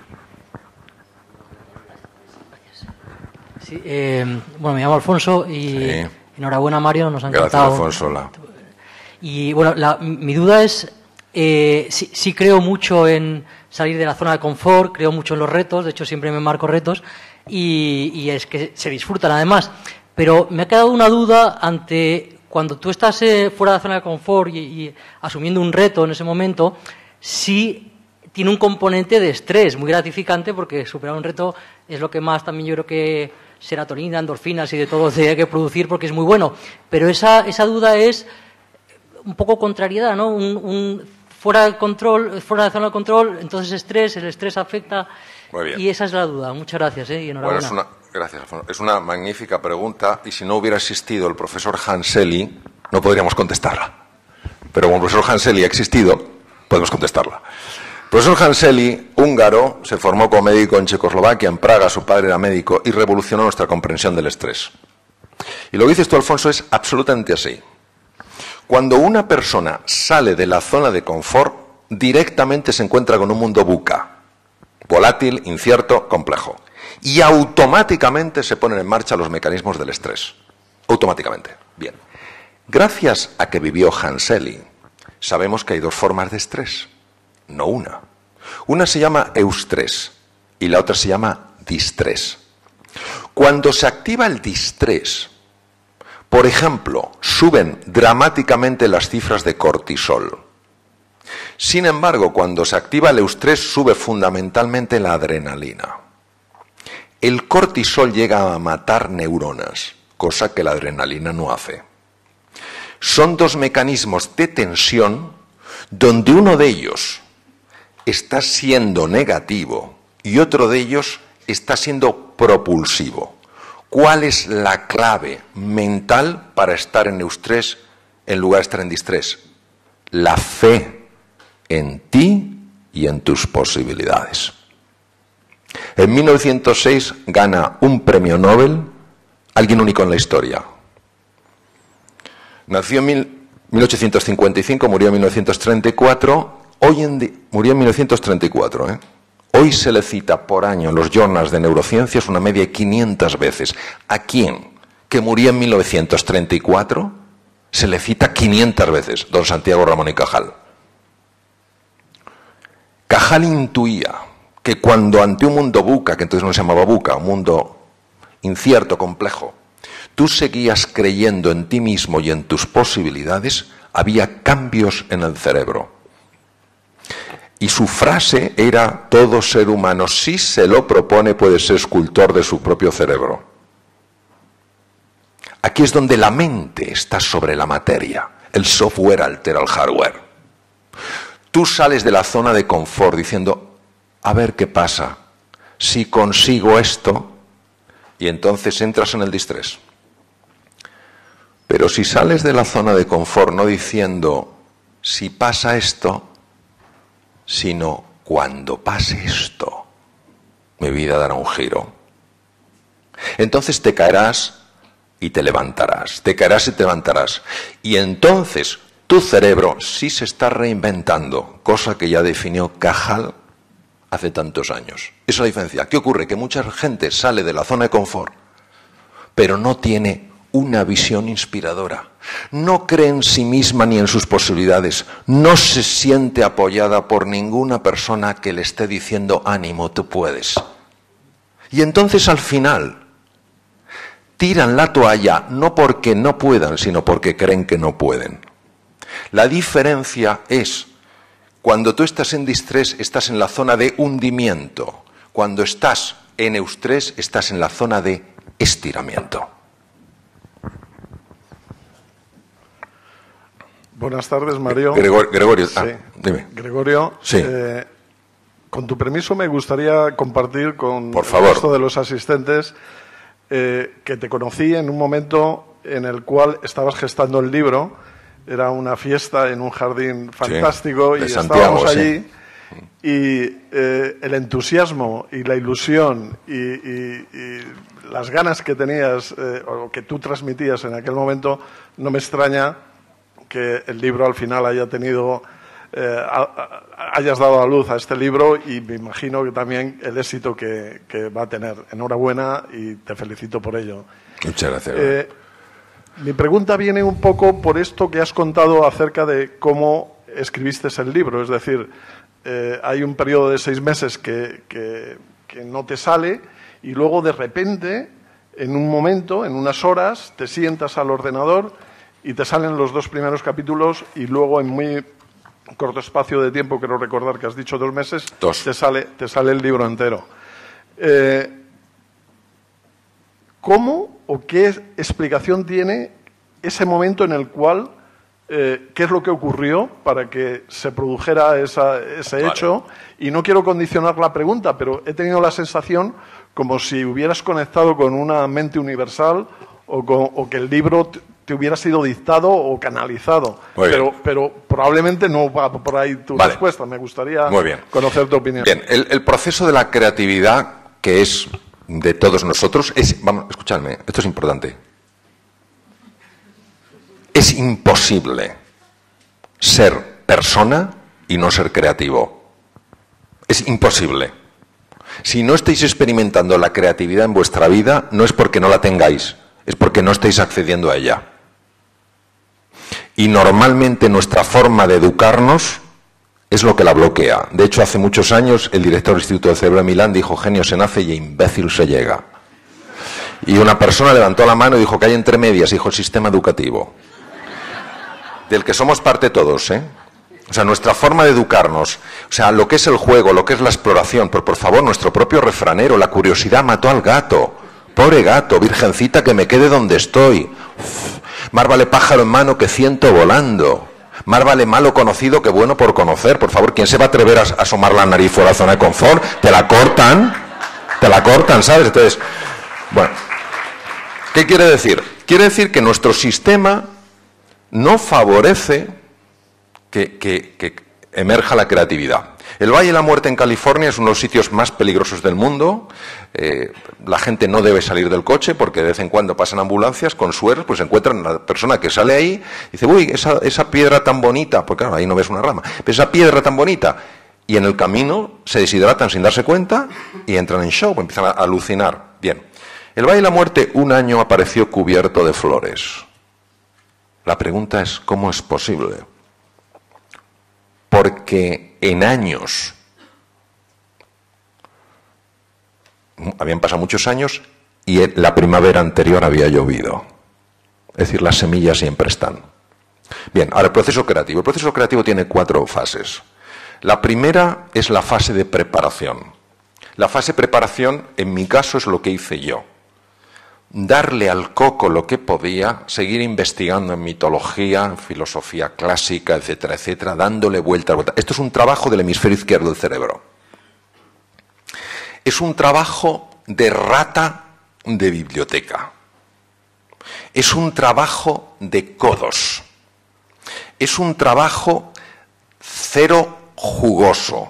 Sí, bueno, me llamo Alfonso y enhorabuena, Mario, nos ha encantado. Gracias, Alfonso. Y bueno, mi duda es, sí creo mucho en salir de la zona de confort, creo mucho en los retos, de hecho siempre me marco retos y es que se disfrutan además, pero me ha quedado una duda ante cuando tú estás fuera de la zona de confort y asumiendo un reto en ese momento, sí tiene un componente de estrés muy gratificante, porque superar un reto es lo que más también yo creo que serotonina, endorfinas y de todo hay que producir, porque es muy bueno. Pero esa duda es un poco contrariedad, ¿no? Fuera de control, fuera de zona de control, entonces el estrés afecta. Muy bien. Y esa es la duda. Muchas gracias, y enhorabuena. Bueno, gracias, Alfonso. Es una magnífica pregunta, y si no hubiera existido el profesor Hanseli, no podríamos contestarla. Pero como el profesor Hanseli ha existido, podemos contestarla. El profesor Hanseli, húngaro, se formó como médico en Checoslovaquia, en Praga, su padre era médico, y revolucionó nuestra comprensión del estrés. Y lo que dices tú, Alfonso, es absolutamente así. Cuando una persona sale de la zona de confort, directamente se encuentra con un mundo VUCA, volátil, incierto, complejo. Y automáticamente se ponen en marcha los mecanismos del estrés. Automáticamente. Bien. Gracias a que vivió Hanseli, sabemos que hay dos formas de estrés. No una. Una se llama eustrés y la otra se llama distrés. Cuando se activa el distrés, por ejemplo, suben dramáticamente las cifras de cortisol. Sin embargo, cuando se activa el eustrés, sube fundamentalmente la adrenalina. El cortisol llega a matar neuronas, cosa que la adrenalina no hace. Son dos mecanismos de tensión donde uno de ellos está siendo negativo y otro de ellos está siendo propulsivo. ¿Cuál es la clave mental para estar en eustrés en lugar de estar en distrés? La fe en ti y en tus posibilidades. En 1906 gana un premio Nobel alguien único en la historia. Nació en 1855, murió en 1934. Murió en 1934. Hoy se le cita por año en los journals de neurociencias una media de 500 veces. ¿A quién que murió en 1934 se le cita 500 veces? Don Santiago Ramón y Cajal. Cajal intuía que cuando ante un mundo buca, que entonces no se llamaba buca, un mundo incierto, complejo, tú seguías creyendo en ti mismo y en tus posibilidades, había cambios en el cerebro. Y su frase era: todo ser humano, si se lo propone, puede ser escultor de su propio cerebro. Aquí es donde la mente está sobre la materia. El software altera el hardware. Tú sales de la zona de confort diciendo: a ver qué pasa si consigo esto, y entonces entras en el distrés. Pero si sales de la zona de confort no diciendo si pasa esto, sino cuando pase esto, mi vida dará un giro. Entonces te caerás y te levantarás, te caerás y te levantarás. Y entonces tu cerebro sí se está reinventando, cosa que ya definió Cajal hace tantos años. Esa es la diferencia. ¿Qué ocurre? Que mucha gente sale de la zona de confort, pero no tiene una visión inspiradora. No cree en sí misma ni en sus posibilidades. No se siente apoyada por ninguna persona que le esté diciendo: ánimo, tú puedes. Y entonces al final tiran la toalla no porque no puedan, sino porque creen que no pueden. La diferencia es: cuando tú estás en distrés, estás en la zona de hundimiento. Cuando estás en eustrés, estás en la zona de estiramiento. Buenas tardes, Mario. Gregorio, sí. Dime. Gregorio, sí. Con tu permiso me gustaría compartir con Por favor. el resto de los asistentes que te conocí en un momento en el cual estabas gestando el libro. Era una fiesta en un jardín fantástico, sí, y Santiago, estábamos allí. Sí. Y el entusiasmo y la ilusión y las ganas que tenías o que tú transmitías en aquel momento, no me extraña que el libro al final haya tenido, hayas dado a luz a este libro, y me imagino que también el éxito que va a tener. Enhorabuena y te felicito por ello. Muchas gracias. Mi pregunta viene un poco por esto que has contado acerca de cómo escribiste el libro. Es decir, hay un periodo de 6 meses que no te sale, y luego de repente, en un momento, en unas horas, te sientas al ordenador y te salen los 2 primeros capítulos, y luego en muy corto espacio de tiempo, creo recordar que has dicho 2 meses, 2. te sale el libro entero. ¿Cómo o qué explicación tiene ese momento en el cual, qué es lo que ocurrió para que se produjera ese hecho? Y no quiero condicionar la pregunta, pero he tenido la sensación como si hubieras conectado con una mente universal, o que el libro te hubiera sido dictado o canalizado. Pero probablemente no va por ahí tu respuesta. Me gustaría conocer tu opinión. Bien, el proceso de la creatividad, que es de todos nosotros, vamos, escuchadme, esto es importante. Es imposible ser persona y no ser creativo. Es imposible. Si no estáis experimentando la creatividad en vuestra vida, no es porque no la tengáis, es porque no estáis accediendo a ella. Y normalmente nuestra forma de educarnos es lo que la bloquea. De hecho, hace muchos años el director del Instituto del Cerebro de Milán dijo: genio se nace y imbécil se llega. Y una persona levantó la mano y dijo: que hay entre medias, dijo: el sistema educativo. Del que somos parte todos, ¿eh? O sea, nuestra forma de educarnos, o sea, lo que es el juego, lo que es la exploración, pero por favor, nuestro propio refranero, la curiosidad mató al gato. Pobre gato, virgencita, que me quede donde estoy. Uf, más vale pájaro en mano que ciento volando. Más vale malo conocido que bueno por conocer. Por favor, ¿quién se va a atrever a asomar la nariz fuera de la zona de confort? Te la cortan, ¿sabes? Entonces, bueno, ¿qué quiere decir? Quiere decir que nuestro sistema no favorece que emerja la creatividad. El Valle de la Muerte en California es uno de los sitios más peligrosos del mundo. La gente no debe salir del coche porque de vez en cuando pasan ambulancias con sueros, pues encuentran a la persona que sale ahí y dice, uy, esa piedra tan bonita, porque claro, ahí no ves una rama, pero esa piedra tan bonita. Y en el camino se deshidratan sin darse cuenta y entran en shock, empiezan a alucinar. Bien, el Valle de la Muerte un año apareció cubierto de flores. La pregunta es, ¿cómo es posible? Porque en años, habían pasado muchos años y la primavera anterior había llovido. Es decir, las semillas siempre están. Bien, ahora el proceso creativo. El proceso creativo tiene 4 fases. La primera es la fase de preparación. La fase de preparación, en mi caso, es lo que hice yo. Darle al coco lo que podía, seguir investigando en mitología, en filosofía clásica, etcétera, etcétera, dándole vuelta a vuelta. Esto es un trabajo del hemisferio izquierdo del cerebro. Es un trabajo de rata de biblioteca. Es un trabajo de codos. Es un trabajo cero jugoso.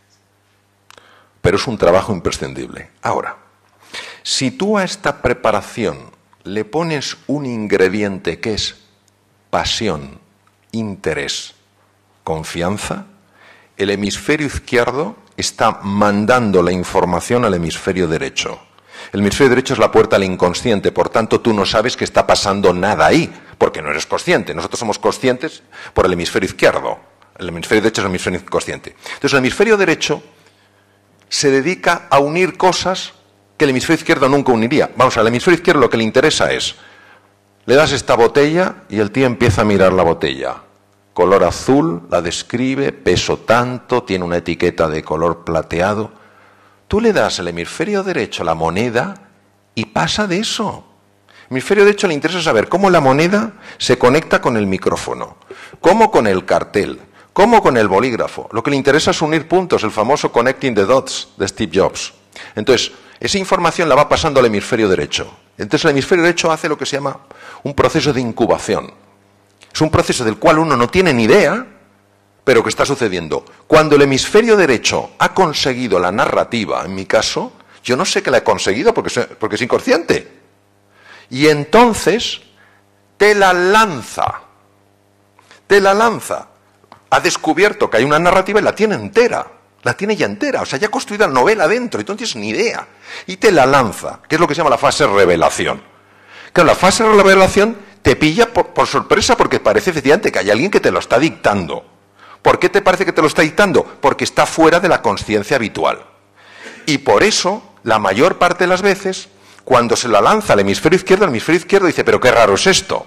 Pero es un trabajo imprescindible. Ahora, si tú a esta preparación le pones un ingrediente que es pasión, interés, confianza, el hemisferio izquierdo está mandando la información al hemisferio derecho. El hemisferio derecho es la puerta al inconsciente, por tanto tú no sabes que está pasando nada ahí, porque no eres consciente. Nosotros somos conscientes por el hemisferio izquierdo. El hemisferio derecho es el hemisferio inconsciente. Entonces el hemisferio derecho se dedica a unir cosas que el hemisferio izquierdo nunca uniría. Vamos, al hemisferio izquierdo lo que le interesa es, le das esta botella y el tío empieza a mirar la botella. Color azul, la describe, peso tanto, tiene una etiqueta de color plateado. Tú le das al hemisferio derecho la moneda y pasa de eso. Al hemisferio derecho le interesa saber cómo la moneda se conecta con el micrófono, cómo con el cartel, cómo con el bolígrafo. Lo que le interesa es unir puntos, el famoso connecting the dots de Steve Jobs. Entonces, esa información la va pasando al hemisferio derecho. Entonces el hemisferio derecho hace lo que se llama un proceso de incubación. Es un proceso del cual uno no tiene ni idea, pero que está sucediendo. Cuando el hemisferio derecho ha conseguido la narrativa, en mi caso, yo no sé que la he conseguido porque es inconsciente. Y entonces te la lanza. Te la lanza. Ha descubierto que hay una narrativa y la tiene entera. La tiene ya entera, o sea, ya ha construido la novela dentro, y tú no tienes ni idea. Y te la lanza, que es lo que se llama la fase revelación. Claro, la fase de revelación te pilla por sorpresa porque parece efectivamente que hay alguien que te lo está dictando. ¿Por qué te parece que te lo está dictando? Porque está fuera de la consciencia habitual. Y por eso, la mayor parte de las veces, cuando se la lanza al hemisferio izquierdo dice, pero qué raro es esto.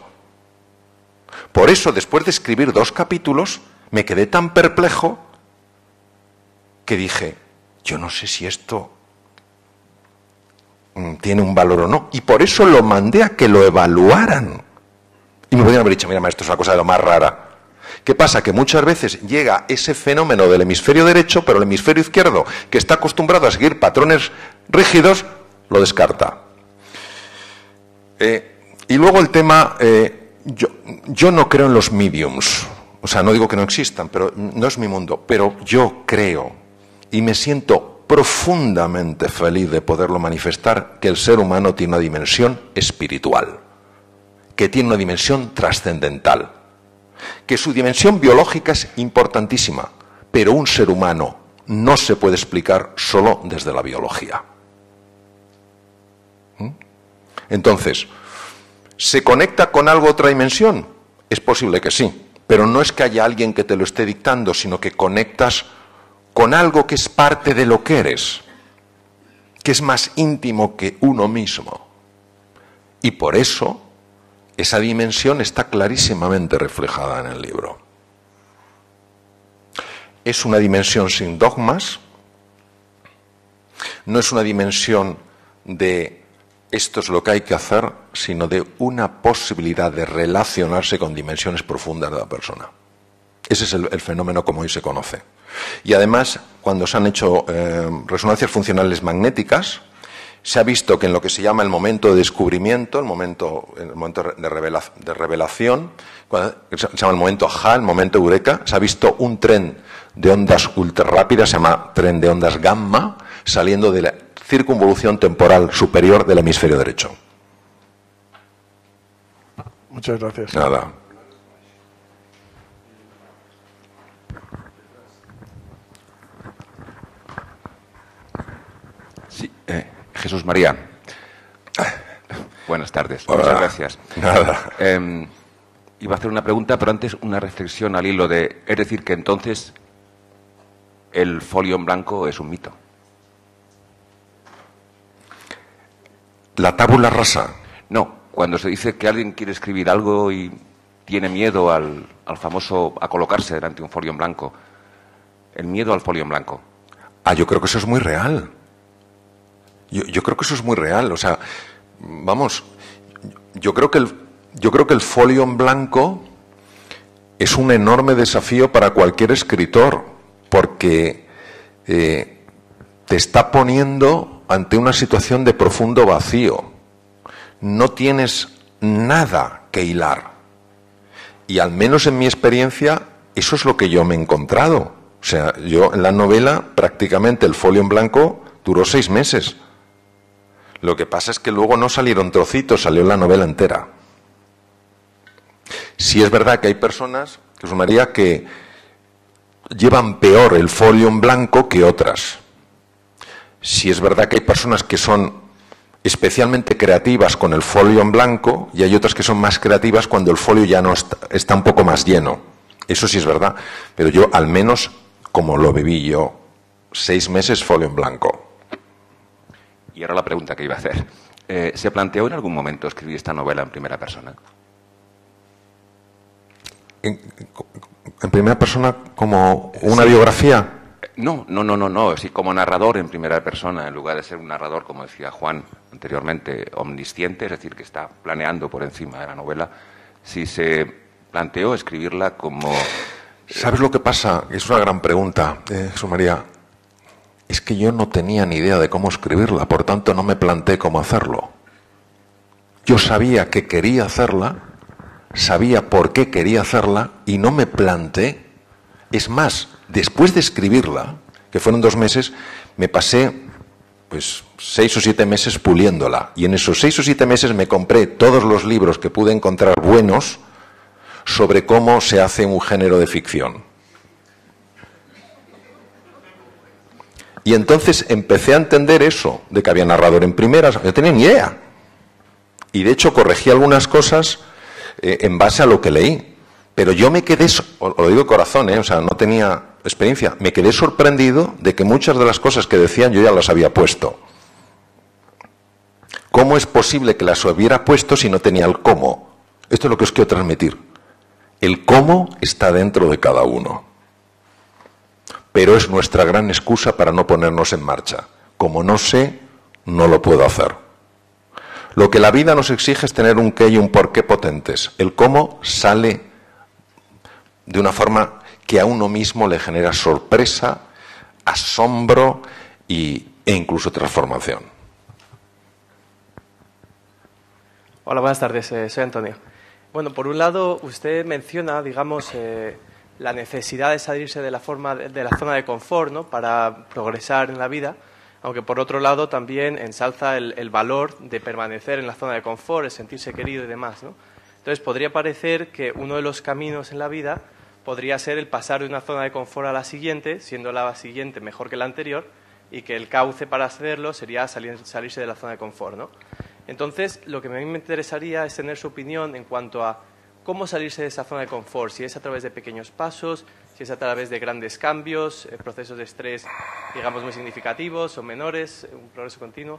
Por eso, después de escribir 2 capítulos, me quedé tan perplejo que dije, yo no sé si esto tiene un valor o no. Y por eso lo mandé a que lo evaluaran. Y me podrían haber dicho, mira, maestro, es una cosa de lo más rara. ¿Qué pasa? Que muchas veces llega ese fenómeno del hemisferio derecho, pero el hemisferio izquierdo, que está acostumbrado a seguir patrones rígidos, lo descarta. Y luego el tema, yo no creo en los mediums. O sea, no digo que no existan, pero no es mi mundo. Pero yo creo y me siento profundamente feliz de poderlo manifestar, que el ser humano tiene una dimensión espiritual, que tiene una dimensión trascendental, que su dimensión biológica es importantísima, pero un ser humano no se puede explicar solo desde la biología. Entonces, ¿se conecta con algo otra dimensión? Es posible que sí, pero no es que haya alguien que te lo esté dictando, sino que conectas con algo que es parte de lo que eres, que es más íntimo que uno mismo. Y por eso, esa dimensión está clarísimamente reflejada en el libro. Es una dimensión sin dogmas, no es una dimensión de esto es lo que hay que hacer, sino de una posibilidad de relacionarse con dimensiones profundas de la persona. Ese es el fenómeno como hoy se conoce. Y además, cuando se han hecho resonancias funcionales magnéticas, se ha visto que en lo que se llama el momento de descubrimiento, el momento de revelación, se llama el momento ajá, el momento eureka, se ha visto un tren de ondas ultra rápidas, se llama tren de ondas gamma, saliendo de la circunvolución temporal superior del hemisferio derecho. Muchas gracias. Nada. Sí, Jesús María. Buenas tardes. Hola. Muchas gracias. Nada. Iba a hacer una pregunta, pero antes una reflexión al hilo de... Es decir, que entonces el folio en blanco es un mito. La tabula rasa. No, cuando se dice que alguien quiere escribir algo y tiene miedo al famoso... a colocarse delante de un folio en blanco. El miedo al folio en blanco. Yo creo que eso es muy real. Yo creo que eso es muy real. O sea, vamos, yo creo que el folio en blanco es un enorme desafío para cualquier escritor, porque te está poniendo ante una situación de profundo vacío. No tienes nada que hilar. Y al menos en mi experiencia, eso es lo que yo me he encontrado. O sea, yo en la novela prácticamente el folio en blanco duró 6 meses. Lo que pasa es que luego no salieron trocitos, salió la novela entera. Sí es verdad que hay personas, Jesús María, que llevan peor el folio en blanco que otras. Sí es verdad que hay personas que son especialmente creativas con el folio en blanco y hay otras que son más creativas cuando el folio ya no está un poco más lleno. Eso sí es verdad, pero yo al menos, como lo viví yo, 6 meses folio en blanco. Y ahora la pregunta que iba a hacer. ¿Se planteó en algún momento escribir esta novela en primera persona? ¿En primera persona como una biografía? No. Sí, como narrador en primera persona, en lugar de ser un narrador, como decía Juan anteriormente, omnisciente, es decir, que está planeando por encima de la novela. Si se planteó escribirla como... ¿Sabes lo que pasa? Es una gran pregunta, Jesús María. Es que yo no tenía ni idea de cómo escribirla, por tanto no me planteé cómo hacerlo. Yo sabía que quería hacerla, sabía por qué quería hacerla y no me planteé. Es más, después de escribirla, que fueron 2 meses, me pasé pues 6 o 7 meses puliéndola. Y en esos 6 o 7 meses me compré todos los libros que pude encontrar buenos sobre cómo se hace un género de ficción. Y entonces empecé a entender eso, de que había narrador en primera, no tenía ni idea. Y de hecho corregí algunas cosas en base a lo que leí. Pero yo me quedé, lo digo de corazón, o sea, no tenía experiencia, me quedé sorprendido de que muchas de las cosas que decían yo ya las había puesto. ¿Cómo es posible que las hubiera puesto si no tenía el cómo? Esto es lo que os quiero transmitir. El cómo está dentro de cada uno. Pero es nuestra gran excusa para no ponernos en marcha. Como no sé, no lo puedo hacer. Lo que la vida nos exige es tener un qué y un por qué potentes. El cómo sale de una forma que a uno mismo le genera sorpresa, asombro e incluso transformación. Hola, buenas tardes. Soy Antonio. Bueno, por un lado, usted menciona, digamos, la necesidad de salirse de la zona de confort, ¿no?, para progresar en la vida, aunque por otro lado también ensalza el valor de permanecer en la zona de confort, el sentirse querido y demás, ¿no? Entonces, podría parecer que uno de los caminos en la vida podría ser el pasar de una zona de confort a la siguiente, siendo la siguiente mejor que la anterior, y que el cauce para hacerlo sería salirse de la zona de confort, ¿no? Entonces, lo que a mí me interesaría es tener su opinión en cuanto a cómo salirse de esa zona de confort, si es a través de pequeños pasos, si es a través de grandes cambios, procesos de estrés, digamos, muy significativos o menores, un progreso continuo.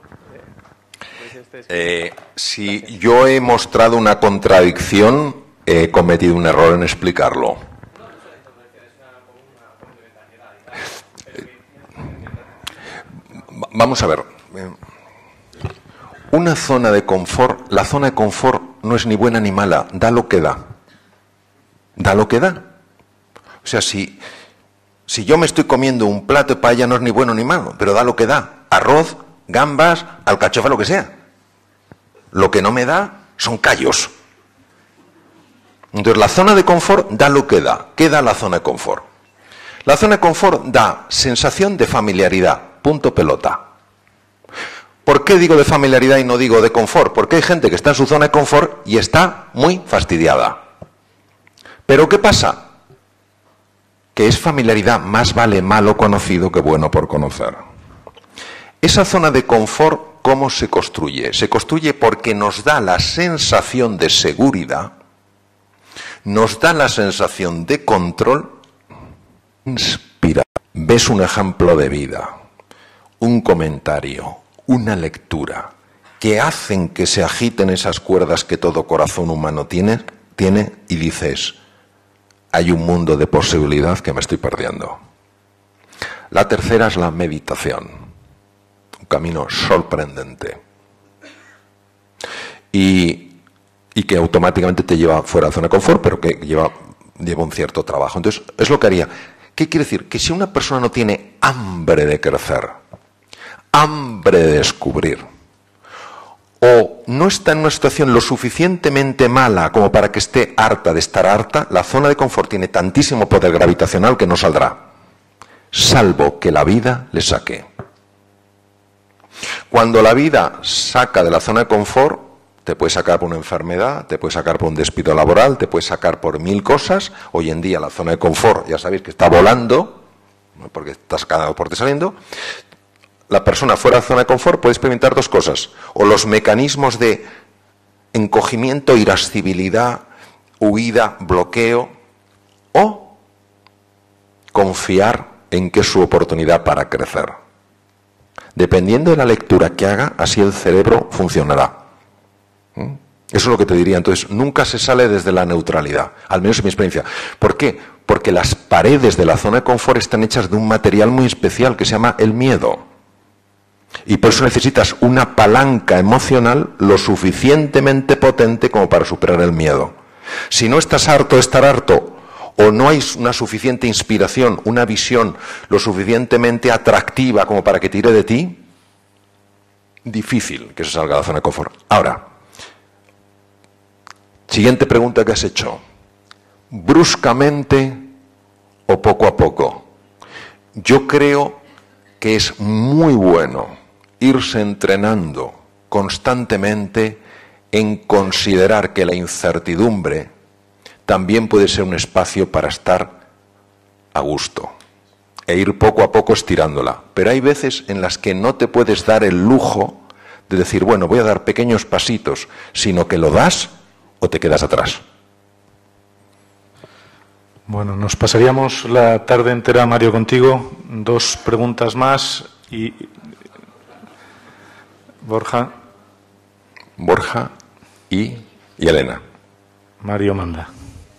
Si yo he mostrado una contradicción, he cometido un error en explicarlo. Vamos a ver. Una zona de confort, la zona de confort no es ni buena ni mala, da lo que da. Da lo que da. O O sea, si yo me estoy comiendo un plato de paella, no es ni bueno ni malo, pero da lo que da. Arroz, gambas, alcachofa, lo que sea. Lo que no me da son callos. Entonces, la zona de confort da lo que da. ¿Qué da la zona de confort? La zona de confort da sensación de familiaridad. Punto pelota. ¿Por qué digo de familiaridad y no digo de confort? Porque hay gente que está en su zona de confort y está muy fastidiada. ¿Pero qué pasa? Que es familiaridad, más vale malo conocido que bueno por conocer. Esa zona de confort, ¿cómo se construye? Se construye porque nos da la sensación de seguridad, nos da la sensación de control. Inspira. Ves un ejemplo de vida, un comentario, una lectura, que hacen que se agiten esas cuerdas que todo corazón humano tiene y dices, hay un mundo de posibilidad que me estoy perdiendo. La tercera es la meditación, un camino sorprendente y que automáticamente te lleva fuera de la zona de confort, pero que lleva un cierto trabajo. Entonces, es lo que haría. ¿Qué quiere decir? Que si una persona no tiene hambre de crecer, hambre de descubrir, o no está en una situación lo suficientemente mala como para que esté harta de estar harta, la zona de confort tiene tantísimo poder gravitacional que no saldrá, salvo que la vida le saque. Cuando la vida saca de la zona de confort, te puede sacar por una enfermedad, te puede sacar por un despido laboral, te puede sacar por 1000 cosas. Hoy en día la zona de confort, ya sabéis que está volando, porque estás cada deporte saliendo. La persona fuera de la zona de confort puede experimentar dos cosas, o los mecanismos de encogimiento, irascibilidad, huida, bloqueo, o confiar en que es su oportunidad para crecer. Dependiendo de la lectura que haga, así el cerebro funcionará. Eso es lo que te diría. Entonces, nunca se sale desde la neutralidad, al menos en mi experiencia. ¿Por qué? Porque las paredes de la zona de confort están hechas de un material muy especial que se llama el miedo. Y por eso necesitas una palanca emocional lo suficientemente potente como para superar el miedo. Si no estás harto de estar harto, o no hay una suficiente inspiración, una visión lo suficientemente atractiva como para que tire de ti, difícil que se salga de la zona de confort. Ahora, siguiente pregunta que has hecho. ¿Bruscamente o poco a poco? Yo creo que es muy bueno irse entrenando constantemente en considerar que la incertidumbre también puede ser un espacio para estar a gusto e ir poco a poco estirándola. Pero hay veces en las que no te puedes dar el lujo de decir, bueno, voy a dar pequeños pasitos, sino que lo das o te quedas atrás. Bueno, nos pasaríamos la tarde entera, Mario, contigo. 2 preguntas más y Borja y Elena. Mario manda.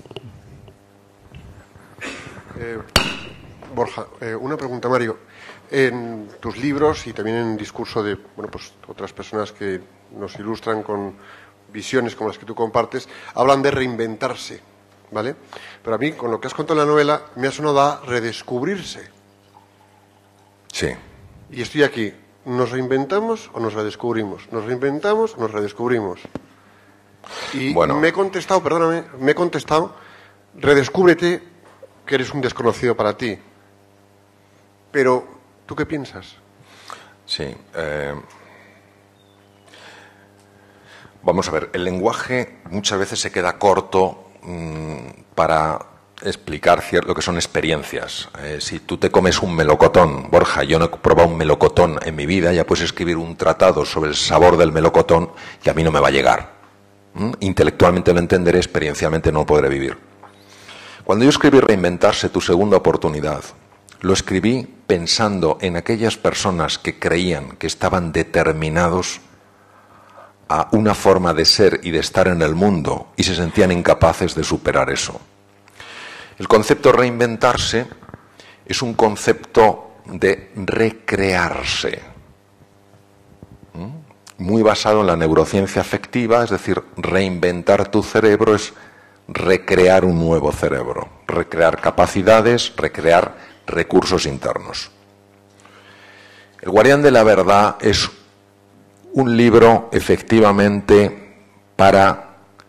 Borja, una pregunta, Mario. En tus libros y también en el discurso de otras personas que nos ilustran con visiones como las que tú compartes, hablan de reinventarse, ¿vale? Pero a mí, con lo que has contado en la novela, me ha sonado a redescubrirse. Sí. Y estoy aquí. ¿Nos reinventamos o nos redescubrimos? ¿Nos reinventamos o nos redescubrimos? Y me he contestado, redescúbrete, que eres un desconocido para ti. Pero, ¿tú qué piensas? Sí. Vamos a ver, el lenguaje muchas veces se queda corto para explicar lo que son experiencias. Si tú te comes un melocotón, Borja, yo no he probado un melocotón en mi vida, ya puedes escribir un tratado sobre el sabor del melocotón y a mí no me va a llegar. Intelectualmente lo entenderé, experiencialmente no lo podré vivir. Cuando yo escribí Reinventarse, tu segunda oportunidad, lo escribí pensando en aquellas personas que creían que estaban determinados a una forma de ser y de estar en el mundo y se sentían incapaces de superar eso. El concepto reinventarse es un concepto de recrearse, muy basado en la neurociencia afectiva, es decir, reinventar tu cerebro es recrear un nuevo cerebro, recrear capacidades, recrear recursos internos. El Guardián de la Verdad es un libro efectivamente para...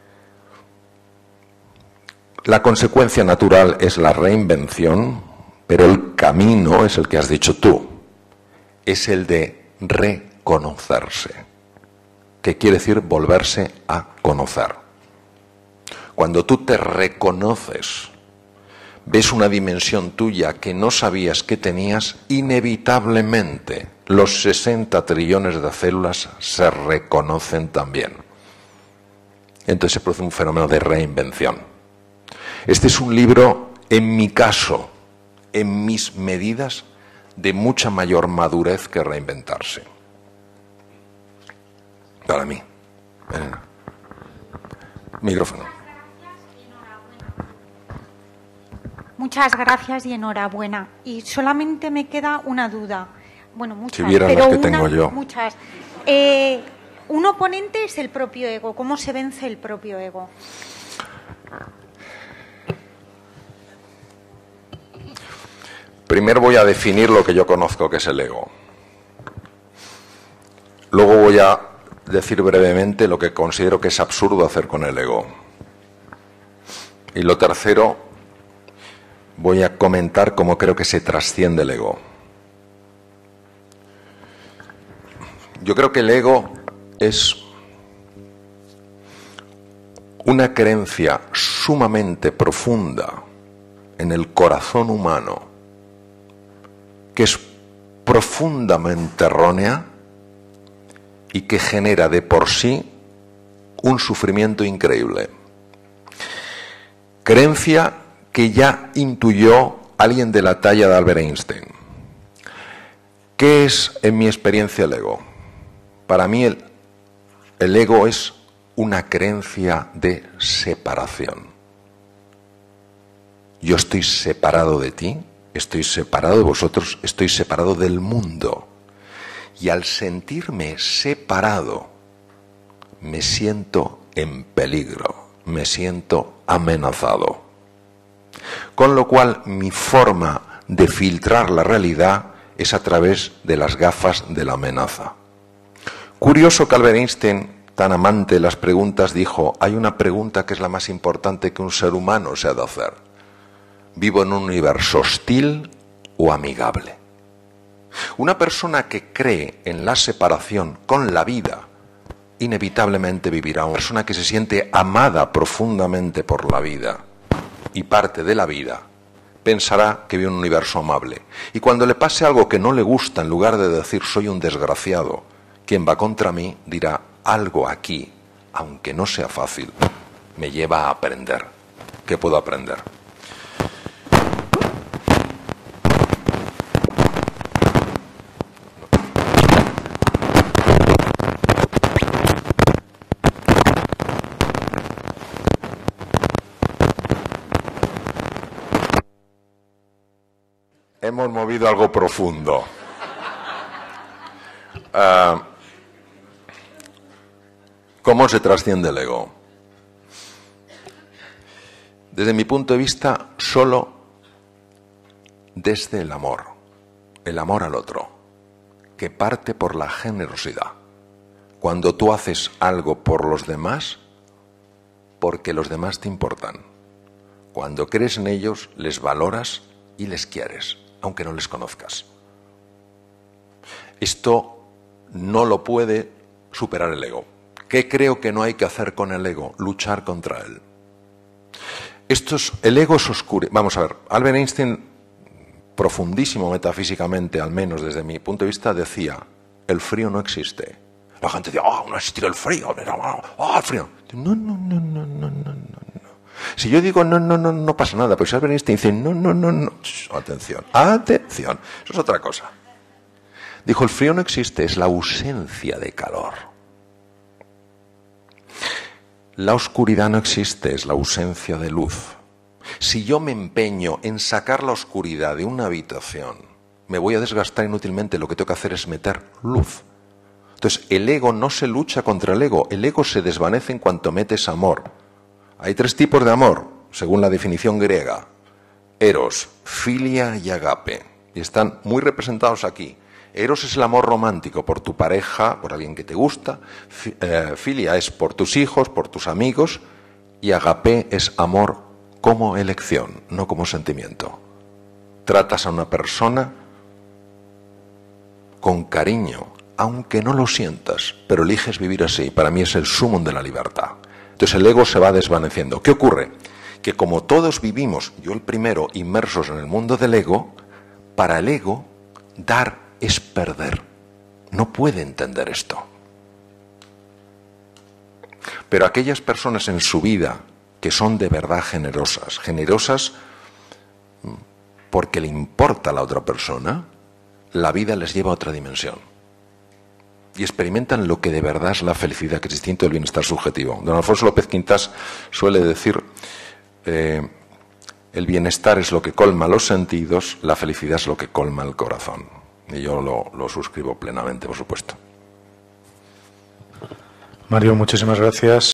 La consecuencia natural es la reinvención, pero el camino es el que has dicho tú, es el de reconocerse, que quiere decir volverse a conocer. Cuando tú te reconoces, ves una dimensión tuya que no sabías que tenías, inevitablemente los 60 trillones de células se reconocen también. Entonces se produce un fenómeno de reinvención. Este es un libro, en mi caso, en mis medidas, de mucha mayor madurez que reinventarse. Para mí. Micrófono. Muchas gracias y enhorabuena. Y solamente me queda una duda. Bueno, muchas, si vieran pero las que tengo yo. Muchas. Un oponente es el propio ego. ¿Cómo se vence el propio ego? Primero voy a definir lo que yo conozco que es el ego. Luego voy a decir brevemente lo que considero que es absurdo hacer con el ego. Y lo tercero, voy a comentar cómo creo que se trasciende el ego. Yo creo que el ego es una creencia sumamente profunda en el corazón humano, que es profundamente errónea y que genera de por sí un sufrimiento increíble. Creencia que ya intuyó alguien de la talla de Albert Einstein. ¿Qué es, en mi experiencia, el ego? Para mí el ego es una creencia de separación. Yo estoy separado de ti, estoy separado de vosotros, estoy separado del mundo. Y al sentirme separado, me siento en peligro, me siento amenazado. Con lo cual, mi forma de filtrar la realidad es a través de las gafas de la amenaza. Curioso que Albert Einstein, tan amante de las preguntas, dijo: hay una pregunta que es la más importante que un ser humano se ha de hacer. ¿Vivo en un universo hostil o amigable? Una persona que cree en la separación con la vida, inevitablemente vivirá. Una persona que se siente amada profundamente por la vida y parte de la vida, pensará que vive en un universo amable. Y cuando le pase algo que no le gusta, en lugar de decir soy un desgraciado, quien va contra mí, dirá: algo aquí, aunque no sea fácil, me lleva a aprender. ¿Qué puedo aprender? Hemos movido algo profundo. ¿Cómo se trasciende el ego? Desde mi punto de vista, solo desde el amor al otro, que parte por la generosidad. Cuando tú haces algo por los demás, porque los demás te importan. Cuando crees en ellos, les valoras y les quieres, aunque no les conozcas. Esto no lo puede superar el ego. ¿Qué creo que no hay que hacer con el ego? Luchar contra él. El ego es oscuro. Vamos a ver, Albert Einstein, profundísimo metafísicamente, al menos desde mi punto de vista, decía: el frío no existe. La gente dice: no existe el frío, el frío. No. Si yo digo no pasa nada, pero si Albert Einstein dice no. Atención, eso es otra cosa. Dijo: el frío no existe, es la ausencia de calor. La oscuridad no existe, es la ausencia de luz. Si yo me empeño en sacar la oscuridad de una habitación, me voy a desgastar inútilmente. Lo que tengo que hacer es meter luz. Entonces, el ego no se lucha contra el ego se desvanece en cuanto metes amor. Hay 3 tipos de amor, según la definición griega: eros, filia y agape. Y están muy representados aquí. Eros es el amor romántico por tu pareja, por alguien que te gusta. Filia es por tus hijos, por tus amigos. Y agape es amor como elección, no como sentimiento. Tratas a una persona con cariño, aunque no lo sientas, pero eliges vivir así. Para mí es el sumum de la libertad. Entonces el ego se va desvaneciendo. ¿Qué ocurre? Que como todos vivimos, yo el primero, inmersos en el mundo del ego, para el ego, dar es perder. No puede entender esto. Pero aquellas personas en su vida que son de verdad generosas, generosas porque le importa a la otra persona, la vida les lleva a otra dimensión. Y experimentan lo que de verdad es la felicidad, que es distinto del bienestar subjetivo. Don Alfonso López Quintas suele decir, el bienestar es lo que colma los sentidos, la felicidad es lo que colma el corazón. Y yo lo suscribo plenamente, por supuesto. Mario, muchísimas gracias.